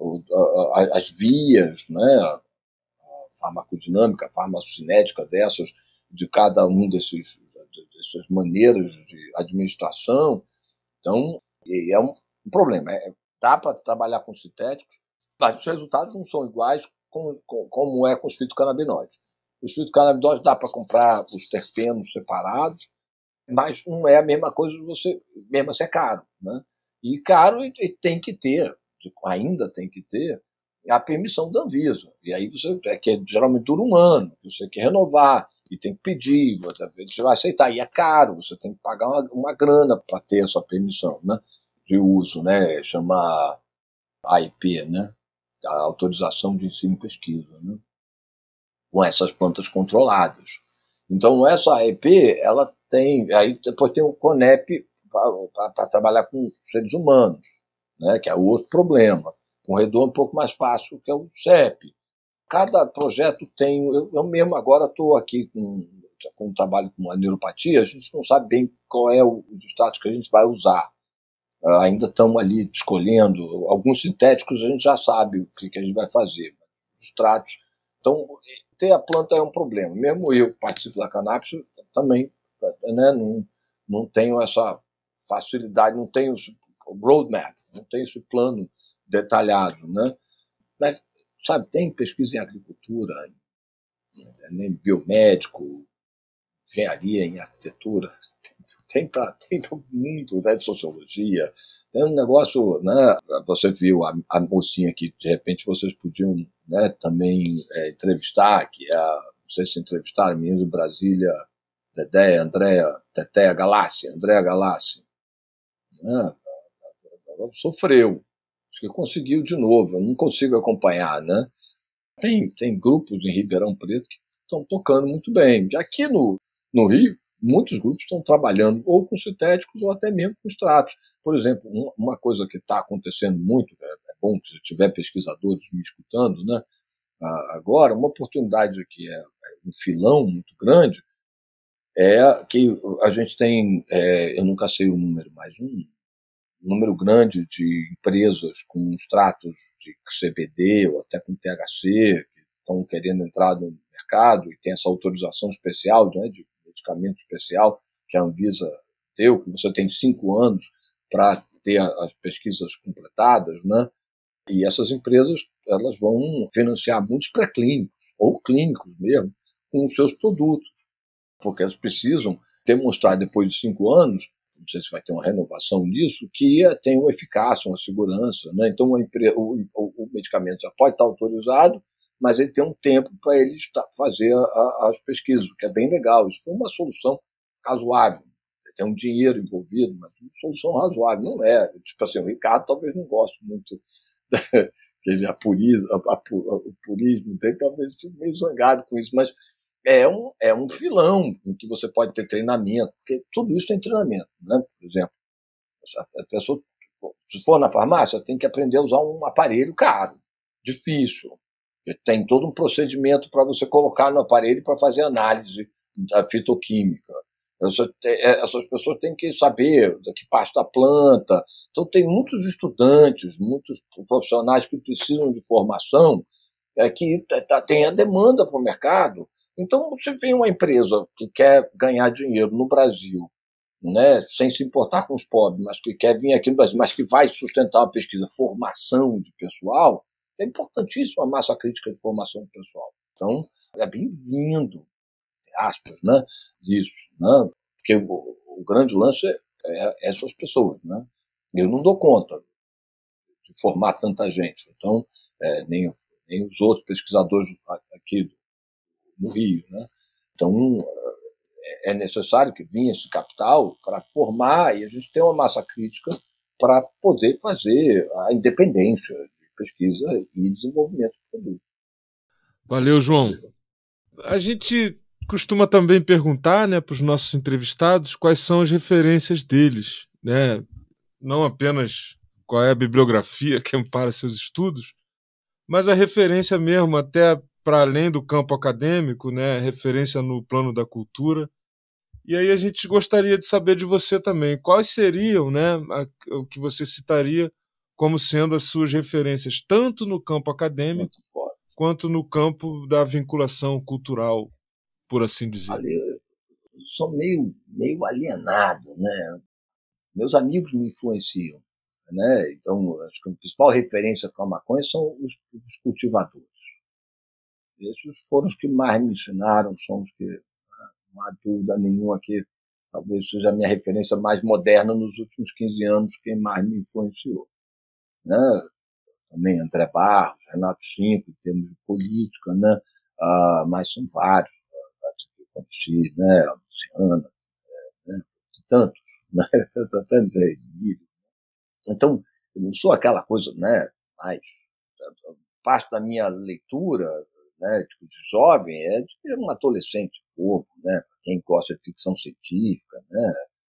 as vias, né, a farmacodinâmica, a farmacocinética dessas, de cada um desses dessas maneiras de administração. Então, é um problema. É, dá para trabalhar com sintéticos, mas os resultados não são iguais com, com, como é com os fitocannabinoides. Os fitocannabinoides dá para comprar os terpenos separados, mas não é a mesma coisa, você, mesmo assim é caro. Né? E caro e, e tem que ter, ainda tem que ter, a permissão da Anvisa. E aí você, é que geralmente dura um ano, você quer renovar, e tem que pedir, você vai aceitar, e é caro, você tem que pagar uma, uma grana para ter essa permissão, né, de uso, né, chama A I P, né, a autorização de ensino e pesquisa, né, com essas plantas controladas. Então essa A I P, ela tem, aí depois tem o CONEP para trabalhar com seres humanos, né, que é outro problema. Um redor um pouco mais fácil, que é o C E P. Cada projeto tem... Eu, eu mesmo agora estou aqui com, com um trabalho com a neuropatia, a gente não sabe bem qual é o, o status que a gente vai usar. Uh, ainda estamos ali escolhendo. Alguns sintéticos a gente já sabe o que, que a gente vai fazer. Os tratos. Então, ter a planta é um problema. Mesmo eu que participo da Cannabis, também, né, não, não tenho essa facilidade, não tenho esse roadmap, não tenho esse plano detalhado, né? Mas, sabe, tem pesquisa em agricultura, em biomédico, engenharia, em arquitetura, tem para tem muito, né, de sociologia, tem um negócio, né? Você viu a, a mocinha que de repente vocês podiam, né, também é, entrevistar, que é, a, não sei se entrevistaram, meninos de Brasília, Dedé, Andréa, Tetéia Galassi, Andréa Galassi, né? Ela sofreu. Acho que conseguiu de novo, eu não consigo acompanhar, né? Tem, tem grupos em Ribeirão Preto que estão tocando muito bem. Aqui no, no Rio, muitos grupos estão trabalhando ou com sintéticos ou até mesmo com extratos. Por exemplo, uma coisa que está acontecendo muito, é, é bom se tiver pesquisadores me escutando, né? Agora, uma oportunidade que é um filão muito grande é que a gente tem, é, eu nunca sei o número, mas um número grande de empresas com extratos de C B D ou até com T H C que estão querendo entrar no mercado e tem essa autorização especial, né, de medicamento especial que a Anvisa deu, que você tem cinco anos para ter as pesquisas completadas, né? E essas empresas elas vão financiar muitos pré-clínicos ou clínicos mesmo com os seus produtos, porque elas precisam demonstrar depois de cinco anos, não sei se vai ter uma renovação disso, que tem uma eficácia, uma segurança, né? Então uma empre... o, o, o medicamento já pode estar autorizado, mas ele tem um tempo para ele fazer a, a, as pesquisas, o que é bem legal. Isso foi uma solução razoável. Tem um dinheiro envolvido, mas uma solução razoável. Não é. Tipo assim, o Ricardo talvez não goste muito da purismo, a, a, o purismo dele, talvez fique meio zangado com isso, mas é um, é um filão em que você pode ter treinamento, porque tudo isso tem treinamento, né? Por exemplo, a pessoa, se for na farmácia, tem que aprender a usar um aparelho caro, difícil. Tem todo um procedimento para você colocar no aparelho para fazer análise da fitoquímica. Essas pessoas têm que saber da que parte da planta. Então, tem muitos estudantes, muitos profissionais que precisam de formação, é, que tem a demanda para o mercado. Então, você vê uma empresa que quer ganhar dinheiro no Brasil, né, sem se importar com os pobres, mas que quer vir aqui no Brasil, mas que vai sustentar uma pesquisa, formação de pessoal, é importantíssima a massa crítica de formação de pessoal. Então, é bem-vindo, aspas, né, disso, né, porque o, o grande lance é, é essas pessoas, né. Eu não dou conta de formar tanta gente, então, é, nem, nem os outros pesquisadores aqui no Rio, né. Então, é necessário que venha esse capital para formar, e a gente tem uma massa crítica para poder fazer a independência de pesquisa e desenvolvimento de produto. Valeu, João. A gente costuma também perguntar, né, para os nossos entrevistados quais são as referências deles, né? Não apenas qual é a bibliografia que ampara seus estudos, mas a referência mesmo até para além do campo acadêmico, né, referência no plano da cultura. E aí a gente gostaria de saber de você também, quais seriam, né, a, o que você citaria como sendo as suas referências, tanto no campo acadêmico quanto no campo da vinculação cultural, por assim dizer. Olha, eu sou meio, meio alienado, né? Meus amigos me influenciam, né? Então, acho que a principal referência para a maconha são os, os cultivadores. Esses foram os que mais me ensinaram, são os que, não há dúvida nenhuma, que talvez seja a minha referência mais moderna nos últimos quinze anos, quem mais me influenciou, né? Também André Barros, Renato Cinco, em termos de política, né? Ah, mas são vários, conheci, né? A Luciana, né? Tantos, né? Tantos, então, eu não sou aquela coisa, né? Mas parte da minha leitura, né, de jovem, é de um adolescente povo, né? Quem gosta de ficção científica, né?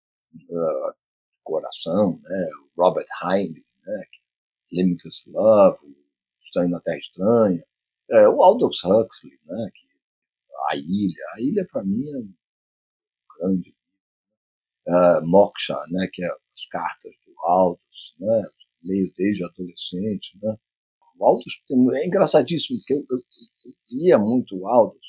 Uh, coração, né? Robert Heinlein, né? Limitless Love, Estranho na Terra Estranha, é, o Aldous Huxley, né? Que, a Ilha, a Ilha para mim é um grande uh, Moksha, né? Que é as cartas do Aldous, né? Leio desde adolescente, né? O Aldous é engraçadíssimo, porque eu, eu, eu lia muito o Aldous,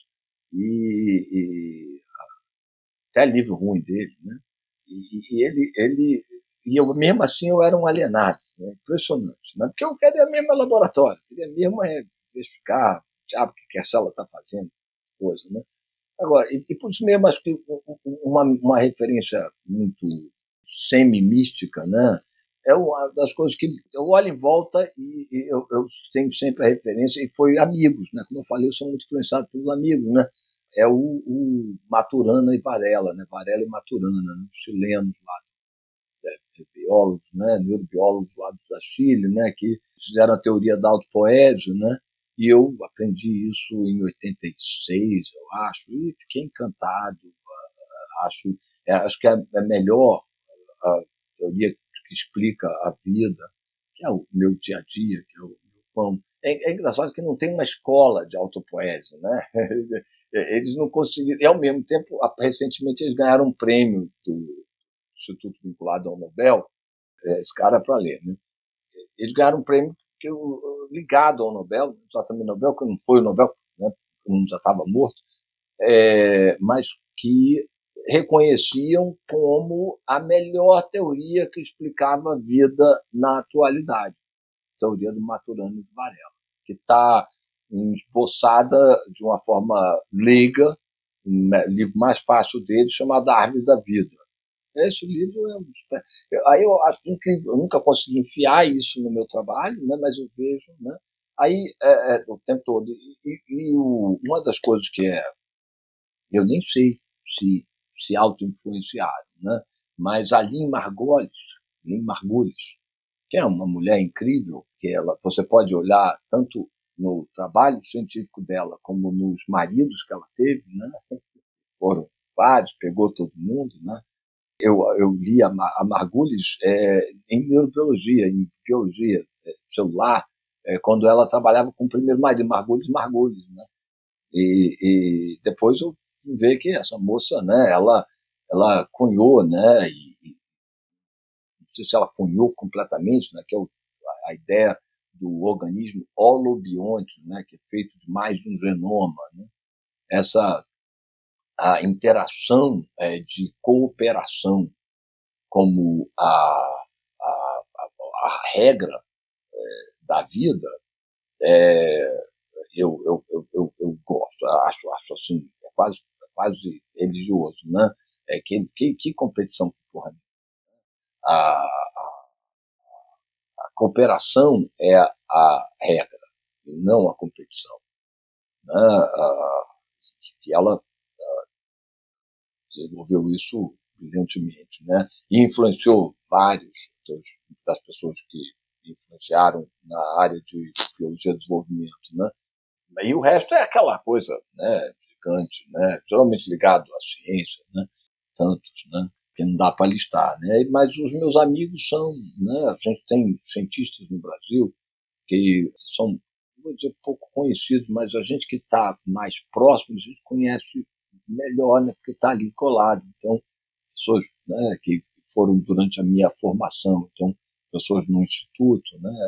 e, e até livro ruim dele, né? E, e ele, ele, e eu mesmo assim eu era um alienado, né? Impressionante, né? Porque eu queria mesmo laboratório, queria mesmo é, investigar, sabe o que a célula está fazendo, coisa, né? Agora, e, e por isso mesmo acho que uma, uma referência muito semi-mística, né? É uma das coisas que eu olho em volta e, e eu, eu tenho sempre a referência, e foi amigos, né? Como eu falei, eu sou muito influenciado pelos amigos, né? É o, o Maturana e Varela, né? Varela e Maturana, né? Os chilenos lá, é, biólogos, né? Neurobiólogos lá da Chile, né? Que fizeram a teoria da autopoese, né? E eu aprendi isso em oitenta e seis, eu acho, e fiquei encantado. Acho, é, acho que é a melhor a teoria que explica a vida, que é o meu dia a dia, que é o meu pão. É, é engraçado que não tem uma escola de autopoese, né? Eles não conseguiram, e ao mesmo tempo, recentemente eles ganharam um prêmio do Instituto vinculado ao Nobel, esse cara para ler, né? Eles ganharam um prêmio que eu, ligado ao Nobel, exatamente Nobel, que não foi o Nobel, né? O mundo já estava morto, é, mas que reconheciam como a melhor teoria que explicava a vida na atualidade, a teoria do Maturana e do Varela, que está esboçada de uma forma leiga, um livro mais fácil dele, chamado Árvore da Vida. Esse livro é um... Aí eu acho que eu nunca consegui enfiar isso no meu trabalho, né, mas eu vejo, né, aí é, é, o tempo todo. E, e, e o, uma das coisas que é, eu nem sei se se auto-influenciaram, né, mas a Lynn Margulis, Lynn Margulis, que é uma mulher incrível, que ela, você pode olhar tanto no trabalho científico dela como nos maridos que ela teve, né, foram vários, pegou todo mundo, né. Eu, eu li a, a Margulis é, em neurobiologia, em biologia é, celular, é, quando ela trabalhava com o primeiro marido, Margulis Margulis, né? E, e depois eu fui ver que essa moça, né, ela, ela cunhou, né, e, e não sei se ela cunhou completamente, né, que é o, a, a ideia do organismo holobionte, né, que é feito de mais de um genoma, né? Essa a interação é, de cooperação como a, a, a, a regra é, da vida, é, eu, eu, eu, eu, eu gosto, acho, acho assim, é quase, é quase religioso, né? É, que, que, que competição, porra. A, a, a cooperação é a, a regra, e não a competição. Né? A, que ela desenvolveu isso brilhantemente, né? E influenciou vários das pessoas que influenciaram na área de biologia de desenvolvimento, né? E o resto é aquela coisa, né, gigante, né, geralmente ligado à ciência, né, tantos, né, que não dá para listar, né? Mas os meus amigos são, né, a gente tem cientistas no Brasil que são, vou dizer, pouco conhecidos, mas a gente que está mais próximo, a gente conhece melhor, né, porque está ali colado. Então, pessoas, né, que foram durante a minha formação, então, pessoas no instituto, né,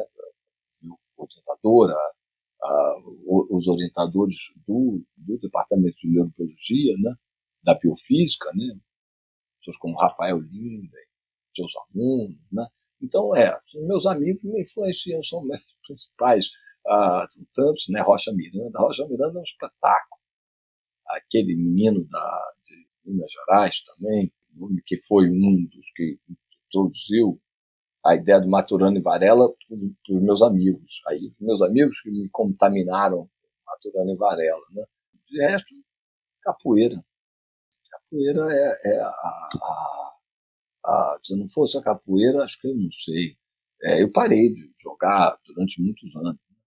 orientadora, a, os orientadores do, do departamento de neurobiologia, né, da biofísica, né, pessoas como Rafael Linda, seus alunos, né. Então, é, meus amigos me influenciam, são meus principais, ah, são tantos, né, Rocha Miranda. Rocha Miranda é um espetáculo. Aquele menino da, de Minas Gerais também, que foi um dos que introduziu a ideia do Maturana e Varela para os meus amigos. Aí, os meus amigos que me contaminaram Maturana e Varela, né? De resto, capoeira. Capoeira é, é a, a, a... Se não fosse a capoeira, acho que eu não sei. É, eu parei de jogar durante muitos anos,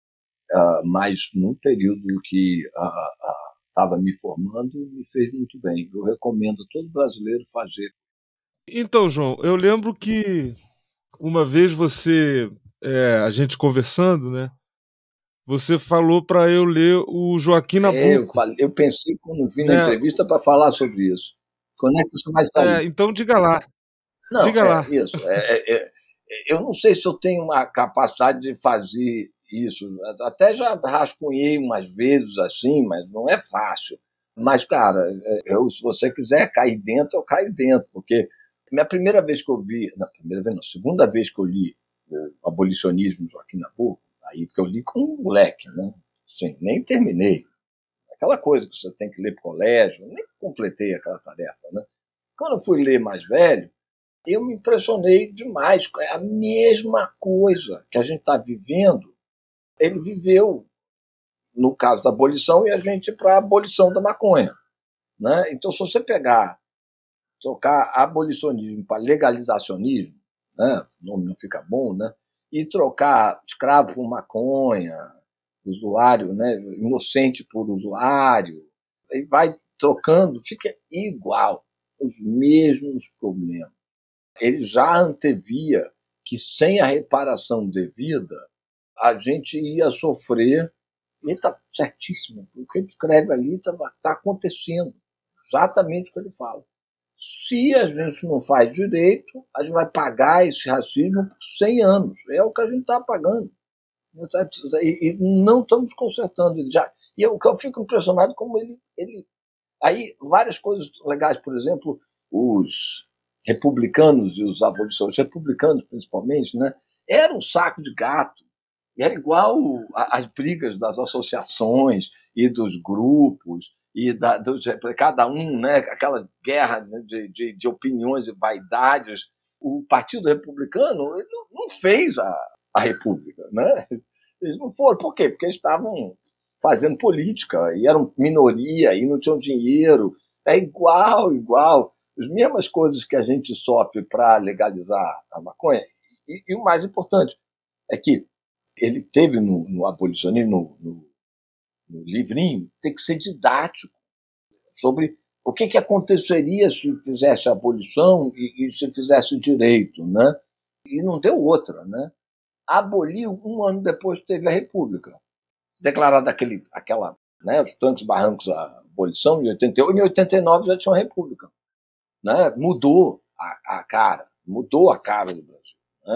uh, mas no período que estava uh, uh, me formando, me fez muito bem. Eu recomendo a todo brasileiro fazer. Então, João, eu lembro que uma vez você, é, a gente conversando, né? Você falou para eu ler o Joaquim Nabuco. É, eu, falei, eu pensei, quando vi né? na entrevista, para falar sobre isso. Quando é que isso vai sair? É, então diga lá. Não, diga é lá. isso. É, é, é, eu não sei se eu tenho uma capacidade de fazer isso. Até já rascunhei umas vezes assim, mas não é fácil. Mas, cara, eu, se você quiser cair dentro, eu caio dentro, porque minha primeira vez que eu vi, não, primeira vez não, segunda vez que eu li o Abolicionismo de Joaquim Nabuco, aí porque eu li com um moleque, né? Assim, nem terminei. Aquela coisa que você tem que ler para o colégio, nem completei aquela tarefa, né? Quando eu fui ler mais velho, eu me impressionei demais. É a mesma coisa que a gente está vivendo, ele viveu no caso da abolição e a gente para a abolição da maconha, né? Então, se você pegar, trocar abolicionismo para legalizacionismo, né? O nome não fica bom, né? E trocar escravo por maconha, usuário, né? Inocente por usuário, e vai trocando, fica igual, os mesmos problemas. Ele já antevia que sem a reparação devida, a gente ia sofrer. Ele está certíssimo. O que ele escreve ali está tá acontecendo. Exatamente o que ele fala. Se a gente não faz direito, a gente vai pagar esse racismo por cem anos. É o que a gente está pagando. E, e não estamos consertando ele já. E eu, eu fico impressionado como ele, ele... Aí, várias coisas legais, por exemplo, os republicanos e os abolicionistas, os republicanos principalmente, né, era um saco de gato. Era igual às brigas das associações e dos grupos, e da, dos, cada um, né, aquela guerra de, de, de opiniões e vaidades. O Partido Republicano ele não, não fez a, a República. Né? Eles não foram. Por quê? Porque eles estavam fazendo política, e eram minoria, e não tinham dinheiro. É igual, igual. As mesmas coisas que a gente sofre para legalizar a maconha. E, e o mais importante é que ele teve no, no abolicionismo, no, no, no livrinho, tem que ser didático sobre o que, que aconteceria se fizesse a abolição e, e se fizesse direito, né? E não deu outra, né? Aboliu, um ano depois teve a República. Declarada aquele, aquela, né, os tantos barrancos a abolição, em oitenta e oito, em oitenta e nove já tinha uma República. Né? Mudou a, a cara, mudou a cara do Brasil.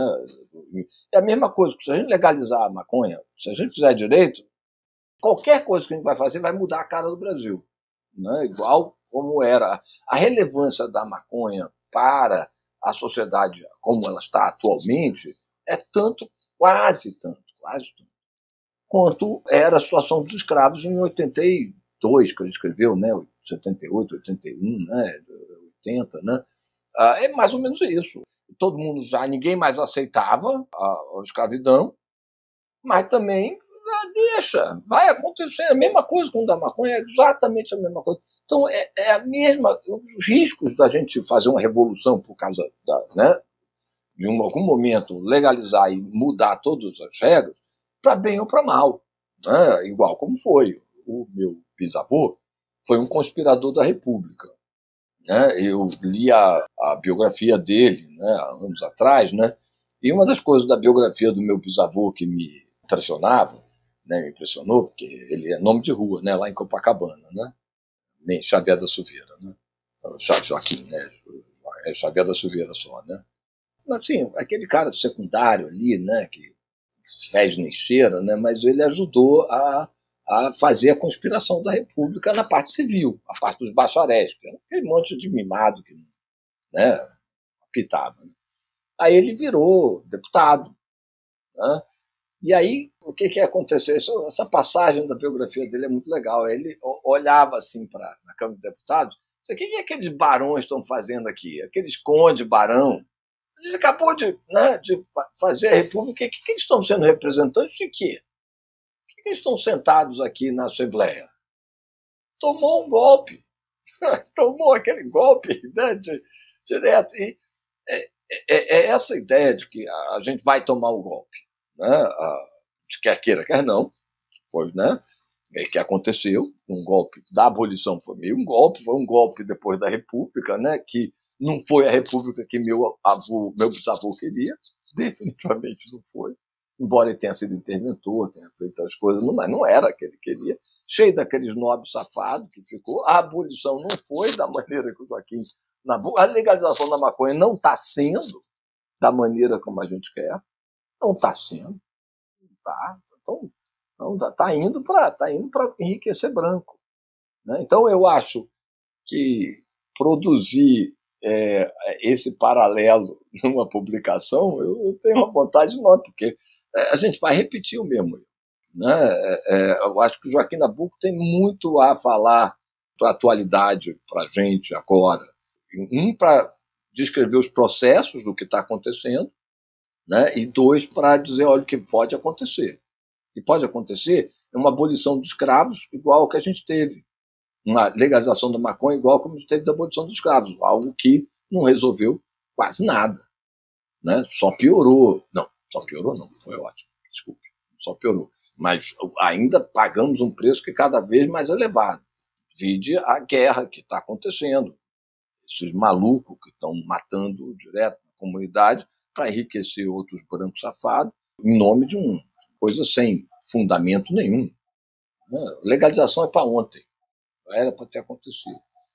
É a mesma coisa, se a gente legalizar a maconha, se a gente fizer direito, qualquer coisa que a gente vai fazer vai mudar a cara do Brasil. Né? Igual como era a relevância da maconha para a sociedade como ela está atualmente, é tanto, quase tanto, quase tanto, quanto era a situação dos escravos em oitenta e dois, que ele escreveu, né? setenta e oito, oitenta e um, né? oitenta, né? Ah, é mais ou menos isso. Todo mundo já, ninguém mais aceitava a, a escravidão, mas também ah, deixa, vai acontecer a mesma coisa com o da maconha, é exatamente a mesma coisa. Então, é, é a mesma, os riscos da gente fazer uma revolução por causa da, né, de um, algum momento legalizar e mudar todas as regras, para bem ou para mal, né? Igual como foi. O meu bisavô foi um conspirador da República. Né? Eu li a, a biografia dele, né, há anos atrás, né? E uma das coisas da biografia do meu bisavô que me impressionava, né, me impressionou, porque ele é nome de rua, né, lá em Copacabana, né? Nem Xavier da Silveira, né? Joaquim, né? É Xavier da Silveira só, né? Mas, assim, aquele cara secundário ali, né, que fez nem cheira, né, mas ele ajudou a a fazer a conspiração da República na parte civil, a parte dos bacharéis, que era aquele monte de mimado que, né, apitava. Né? Aí ele virou deputado. Né? E aí, o que, que aconteceu? Essa passagem da biografia dele é muito legal. Ele olhava assim para a Câmara de Deputados, o que, que aqueles barões estão fazendo aqui? Aqueles conde, barão. Eles acabou de, né, de fazer a República, o que, que eles estão sendo representantes de quê? Eles estão sentados aqui na Assembleia. Tomou um golpe. Tomou aquele golpe, né, de, direto. E é, é, é essa ideia de que a gente vai tomar o golpe. Né, a, quer queira, quer não. Foi, né, é, que aconteceu. Um golpe da abolição foi meio um golpe. Foi um golpe depois da República, né, que não foi a República que meu avô, meu bisavô queria. Definitivamente não foi. Embora ele tenha sido interventor, tenha feito as coisas, mas não era aquele que queria, cheio daqueles nobres safados que ficou. A abolição não foi da maneira que o Joaquim... A legalização da maconha não está sendo da maneira como a gente quer, não está sendo. Tá, então, está tá indo para tá enriquecer branco. Né? Então, eu acho que produzir é, esse paralelo numa publicação, eu, eu tenho uma vontade enorme, porque a gente vai repetir o mesmo. Né? É, eu acho que o Joaquim Nabuco tem muito a falar para a atualidade, para a gente agora. Um, para descrever os processos do que está acontecendo, né? E dois, para dizer, olha, o que pode acontecer. O que pode acontecer é uma abolição dos escravos igual ao que a gente teve. Uma legalização da maconha igual como a gente teve da abolição dos escravos. Algo que não resolveu quase nada. Né? Só piorou. Não. Só piorou, não. Foi ótimo. Desculpe. Só piorou. Mas ainda pagamos um preço que é cada vez mais elevado. Vide a guerra que está acontecendo. Esses malucos que estão matando direto na comunidade para enriquecer outros brancos safados em nome de uma coisa sem fundamento nenhum. Legalização é para ontem. Era para ter acontecido.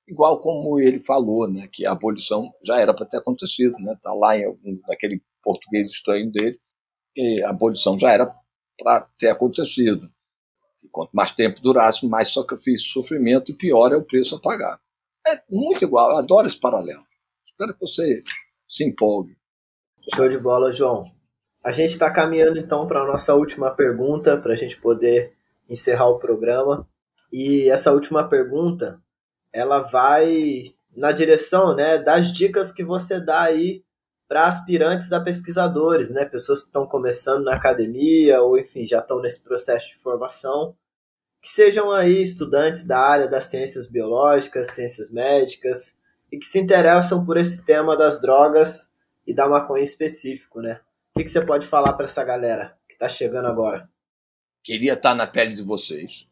igual como ele falou, né, que a abolição já era para ter acontecido, né, tá lá em algum, naquele português estranho dele, que a abolição já era para ter acontecido. E quanto mais tempo durasse, mais sacrifício, sofrimento e pior é o preço a pagar. É muito igual, eu adoro esse paralelo. Espero que você se empolgue. Show de bola, João. A gente está caminhando então para a nossa última pergunta, para a gente poder encerrar o programa. E essa última pergunta, ela vai na direção, né, das dicas que você dá aí para aspirantes a pesquisadores, né, pessoas que estão começando na academia ou, enfim, já estão nesse processo de formação, que sejam aí estudantes da área das ciências biológicas, ciências médicas, e que se interessam por esse tema das drogas e da maconha em específico, né? O que, que você pode falar para essa galera que está chegando agora? Queria estar na pele de vocês,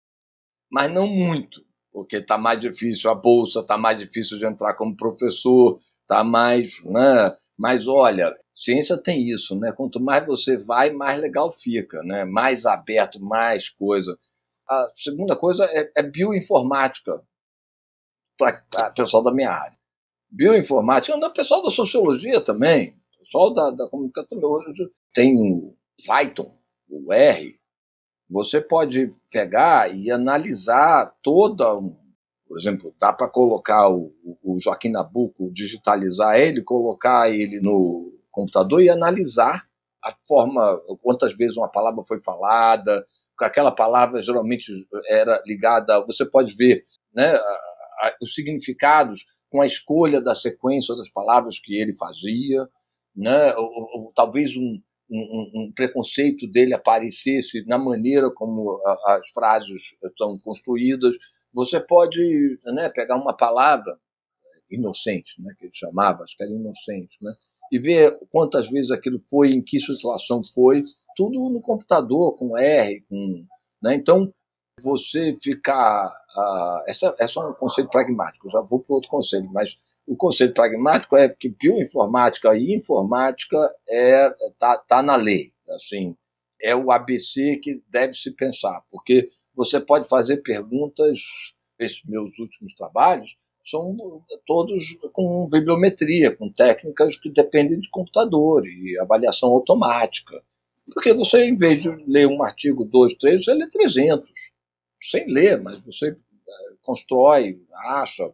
mas não muito, porque está mais difícil a bolsa, está mais difícil de entrar como professor, está mais, né? Mas olha, ciência tem isso, né? Quanto mais você vai, mais legal fica, né? Mais aberto, mais coisa. A segunda coisa é, é bioinformática, para o pessoal da minha área. Bioinformática, o pessoal da sociologia também, o pessoal da, da comunicação. Hoje tem o Python, o R. Você pode pegar e analisar toda, por exemplo, dá para colocar o, o Joaquim Nabuco, digitalizar ele, colocar ele no computador e analisar a forma, quantas vezes uma palavra foi falada, aquela palavra geralmente era ligada, você pode ver, né, a, a, os significados com a escolha da sequência das palavras que ele fazia, né, ou, ou, talvez um, um, um preconceito dele aparecesse na maneira como a, as frases estão construídas. Você pode, né, pegar uma palavra inocente, né, que ele chamava, acho que era inocente, né, e ver quantas vezes aquilo foi, em que situação foi, tudo no computador, com R, com, né, então você ficar... Uh, essa, essa é um conceito pragmático, eu já vou para outro conceito, mas o conceito pragmático é que bioinformática e informática é, tá, tá na lei, assim, é o A B C que deve se pensar, porque você pode fazer perguntas, esses meus últimos trabalhos são todos com bibliometria, com técnicas que dependem de computador e avaliação automática, porque você, em vez de ler um artigo, dois, três, você lê trezentos, sem ler, mas você constrói, acha,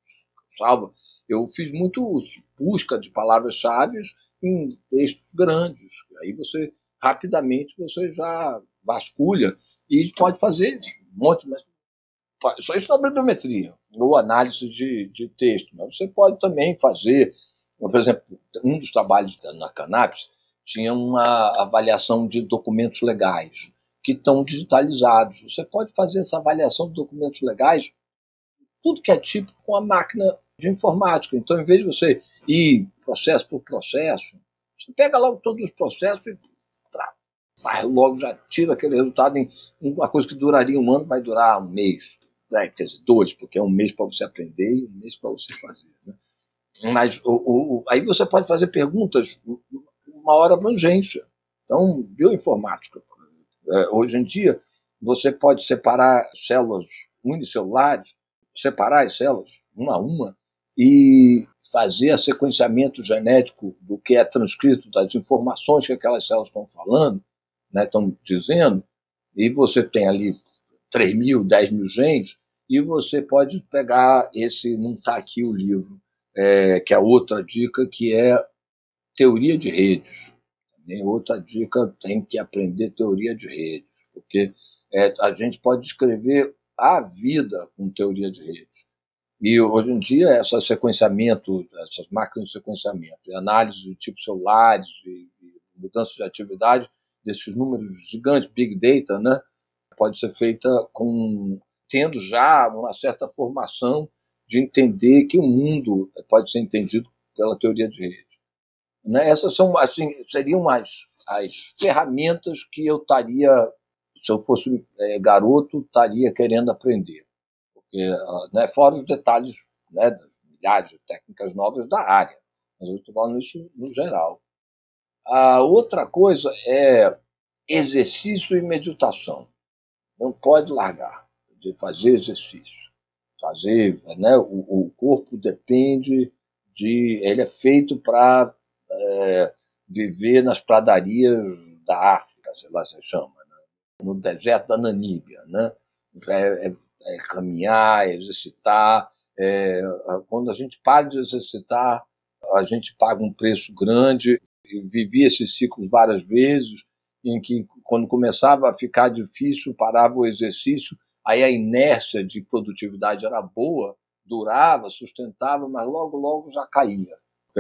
salva. Eu fiz muito busca de palavras-chave em textos grandes. Aí você, rapidamente, você já vasculha e pode fazer um monte, mas só isso na bibliometria, ou análise de, de texto. Mas você pode também fazer, por exemplo, um dos trabalhos na Cannabis tinha uma avaliação de documentos legais que estão digitalizados. Você pode fazer essa avaliação de documentos legais, tudo que é tipo, com a máquina de informática. Então, em vez de você ir processo por processo, você pega logo todos os processos e vai logo, já tira aquele resultado em uma coisa que duraria um ano, vai durar um mês. Né? Quer dizer, dois, porque é um mês para você aprender e um mês para você fazer. Né? Mas o, o, aí você pode fazer perguntas maior abrangência. Então, bioinformática. É, hoje em dia, você pode separar células unicelulares, separar as células uma a uma e fazer a sequenciamento genético do que é transcrito, das informações que aquelas células estão falando, né, estão dizendo, e você tem ali três mil, dez mil genes, e você pode pegar esse, não está aqui o livro, é, que é outra dica, que é teoria de redes. Também outra dica, tem que aprender teoria de redes, porque é, a gente pode descrever a vida com teoria de redes. E hoje em dia, esse sequenciamento, essas máquinas de sequenciamento, e análise de tipos celulares, e, e mudança de atividade desses números gigantes, big data, né, pode ser feita com, tendo já uma certa formação de entender que o mundo pode ser entendido pela teoria de redes. Né? Essas são, assim, seriam as, as ferramentas que eu estaria, se eu fosse é, garoto, estaria querendo aprender. Porque, né, fora os detalhes, né, das milhares de técnicas novas da área. Mas eu estou falando isso no geral. A outra coisa é exercício e meditação. Não pode largar de fazer exercício. fazer, né? O, o corpo depende de... Ele é feito para é, viver nas pradarias da África, sei lá se chama, né? No deserto da Namíbia, né? É, é, é caminhar, é exercitar. É, quando a gente para de exercitar, a gente paga um preço grande. Eu vivi esses ciclos várias vezes, em que, quando começava a ficar difícil, parava o exercício, aí a inércia de produtividade era boa, durava, sustentava, mas logo, logo já caía.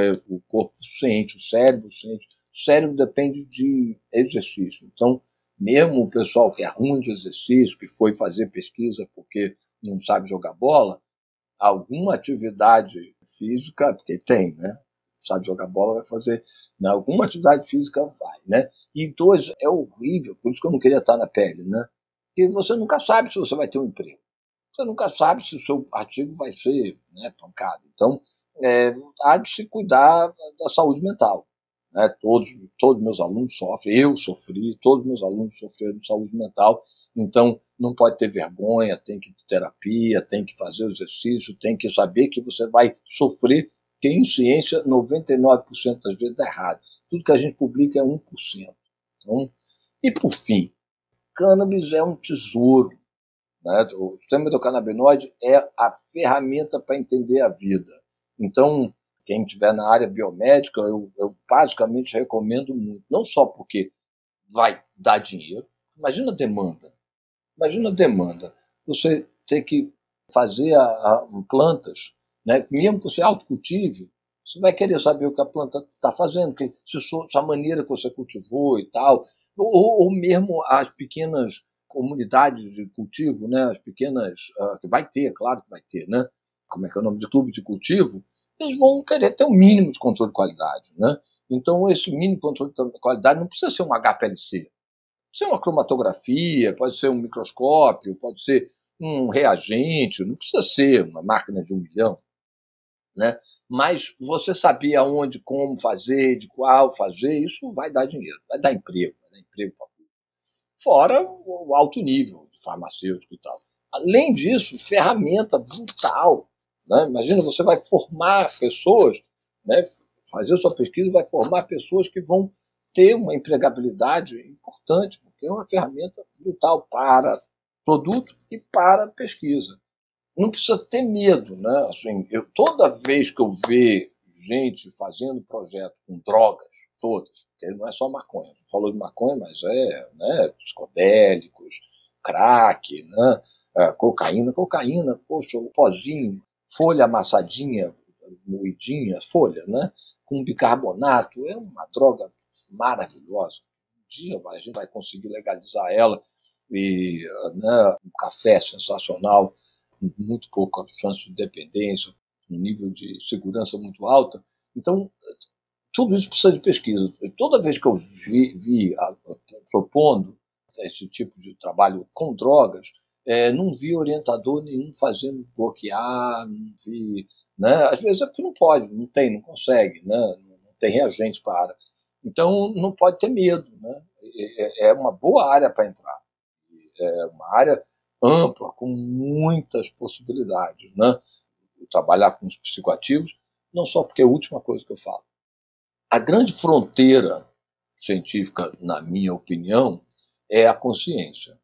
O corpo sente, o cérebro sente. O cérebro depende de exercício. Então, mesmo o pessoal que é ruim de exercício, que foi fazer pesquisa porque não sabe jogar bola, alguma atividade física, porque tem, né? Sabe jogar bola, vai fazer, né? Alguma atividade física vai, né? E dois, é horrível, por isso que eu não queria estar na pele, né? Porque você nunca sabe se você vai ter um emprego. Você nunca sabe se o seu artigo vai ser, né, pancado. Então, é, há de se cuidar da saúde mental. Né? Todos, todos meus alunos sofrem, eu sofri, todos meus alunos sofreram de saúde mental. Então, não pode ter vergonha, tem que ir terapia, tem que fazer o exercício, tem que saber que você vai sofrer, porque em ciência, noventa e nove por cento das vezes dá errado. Tudo que a gente publica é um por cento. Então, e, por fim, cannabis é um tesouro. Né? O sistema endocannabinoide é a ferramenta para entender a vida. Então, quem estiver na área biomédica, eu, eu basicamente recomendo muito. Não só porque vai dar dinheiro. Imagina a demanda. Imagina a demanda. Você tem que fazer a, a, plantas, né? Mesmo que você autocultive, você vai querer saber o que a planta está fazendo, que, se, se a maneira que você cultivou e tal, ou, ou mesmo as pequenas comunidades de cultivo, né? As pequenas, uh, que vai ter, claro que vai ter, né? Como é que é o nome de clube de cultivo? Eles vão querer ter um mínimo de controle de qualidade, né? Então, esse mínimo de controle de qualidade não precisa ser um H P L C. Pode ser uma cromatografia, pode ser um microscópio, pode ser um reagente, não precisa ser uma máquina de um milhão, né? Mas você saber aonde, como fazer, de qual fazer, isso vai dar dinheiro, vai dar emprego, vai dar emprego para tudo. Fora o alto nível de farmacêutico e tal. Além disso, ferramenta brutal. Né? Imagina, você vai formar pessoas, né? Fazer sua pesquisa vai formar pessoas que vão ter uma empregabilidade importante, porque é uma ferramenta brutal para produto e para pesquisa. Não precisa ter medo, né? Assim, eu, toda vez que eu vejo gente fazendo projeto com drogas, todas, porque não é só maconha, falou de maconha, mas é, né, psicodélicos, crack, né, é, cocaína, cocaína, poxa, o pozinho, folha amassadinha, moidinha, folha, né, com bicarbonato, é uma droga maravilhosa. Um dia a gente vai conseguir legalizar ela, e, né, um café sensacional, muito pouca chance de dependência, um nível de segurança muito alta. Então, tudo isso precisa de pesquisa. Toda vez que eu vi, vi a, a, propondo esse tipo de trabalho com drogas, é, não vi orientador nenhum fazendo bloquear, não vi, né? Às vezes é porque não pode, não tem, não consegue, né? Não tem reagentes para. Então, não pode ter medo, né? É, é uma boa área para entrar. É uma área ampla, com muitas possibilidades, né? Trabalhar com os psicoativos, não só porque é a última coisa que eu falo. A grande fronteira científica, na minha opinião, é a consciência.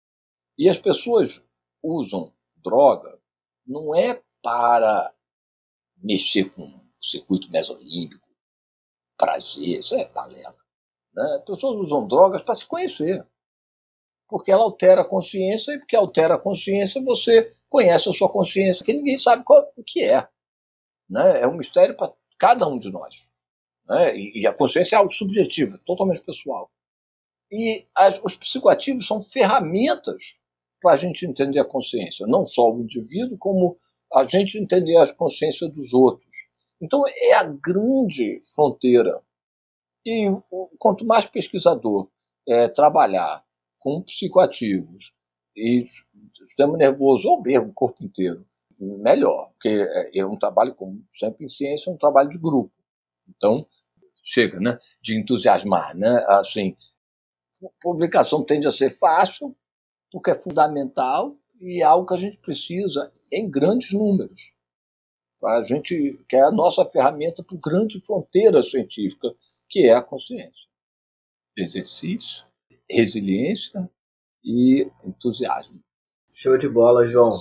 E as pessoas usam droga não é para mexer com o circuito mesolímbico, prazer, isso é balela. Né? As pessoas usam drogas para se conhecer. Porque ela altera a consciência, e porque altera a consciência, você conhece a sua consciência, que ninguém sabe qual, o que é. Né? É um mistério para cada um de nós. Né? E, e a consciência é algo subjetivo, totalmente pessoal. E as, os psicoativos são ferramentas para a gente entender a consciência, não só o indivíduo, como a gente entender a consciência dos outros. Então, é a grande fronteira. E quanto mais pesquisador é, trabalhar com psicoativos e sistema nervoso, ou mesmo o corpo inteiro, melhor. Porque é um trabalho, como sempre em ciência, é um trabalho de grupo. Então, chega, né, de entusiasmar. Né? Assim, a publicação tende a ser fácil, porque é fundamental, e é algo que a gente precisa em grandes números. A gente quer a nossa ferramenta para grande fronteira científica, que é a consciência. Exercício, resiliência e entusiasmo. Show de bola, João.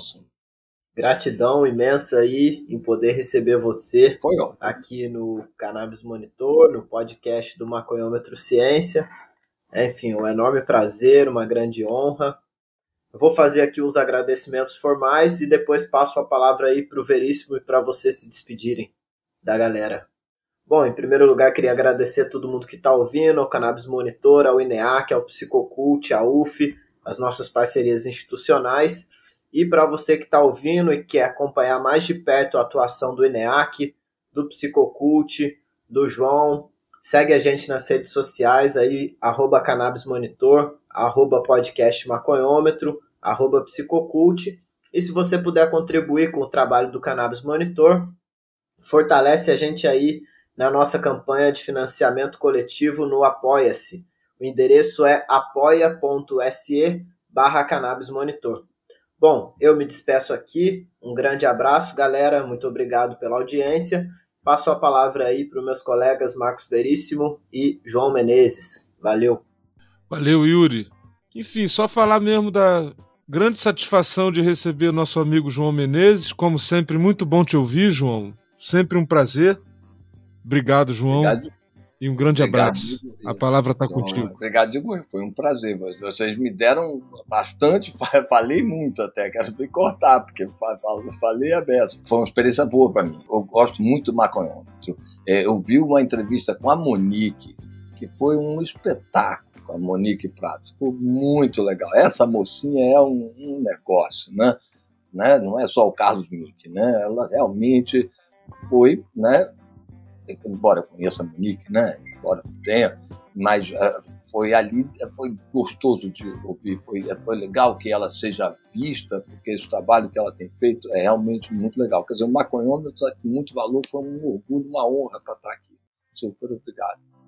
Gratidão imensa aí em poder receber você Foi ótimo. Aqui no Cannabis Monitor, no podcast do Maconhômetro Ciência. Enfim, um enorme prazer, uma grande honra. Eu vou fazer aqui os agradecimentos formais e depois passo a palavra aí para o Veríssimo e para vocês se despedirem da galera. Bom, em primeiro lugar, queria agradecer a todo mundo que está ouvindo, ao Cannabis Monitor, ao INEAC, ao Psicocult, à U F, as nossas parcerias institucionais. E para você que está ouvindo e quer acompanhar mais de perto a atuação do INEAC, do Psicocult, do João, segue a gente nas redes sociais, aí, arroba Cannabis Monitor, arroba podcast Maconhômetro, arroba Psicocult. E se você puder contribuir com o trabalho do Cannabis Monitor, fortalece a gente aí na nossa campanha de financiamento coletivo no Apoia-se. O endereço é apoia.se barra Cannabis Monitor. Bom, eu me despeço aqui. Um grande abraço, galera. Muito obrigado pela audiência. Passo a palavra aí para os meus colegas Marcos Veríssimo e João Menezes. Valeu. Valeu, Yuri. Enfim, só falar mesmo da grande satisfação de receber nosso amigo João Menezes. Como sempre, muito bom te ouvir, João. Sempre um prazer. Obrigado, João. Obrigado. E um grande Obrigado, abraço. Diego. A palavra está contigo. Obrigado, Diego. Foi um prazer. Vocês me deram bastante, falei muito até, quero me cortar, porque falei a beça. Foi uma experiência boa para mim. Eu gosto muito do maconhômetro. Eu vi uma entrevista com a Monique, que foi um espetáculo, com a Monique Prato. Ficou muito legal. Essa mocinha é um, um negócio, né? né? Não é só o Carlos Mink, né? Ela realmente foi, né? Embora eu conheça a Monique, né? Embora não tenha, mas uh, foi ali, foi gostoso de ouvir, foi, foi legal que ela seja vista, porque esse trabalho que ela tem feito é realmente muito legal. Quer dizer, o maconhômetro está com muito valor, foi um orgulho, uma honra para estar aqui. Super obrigado.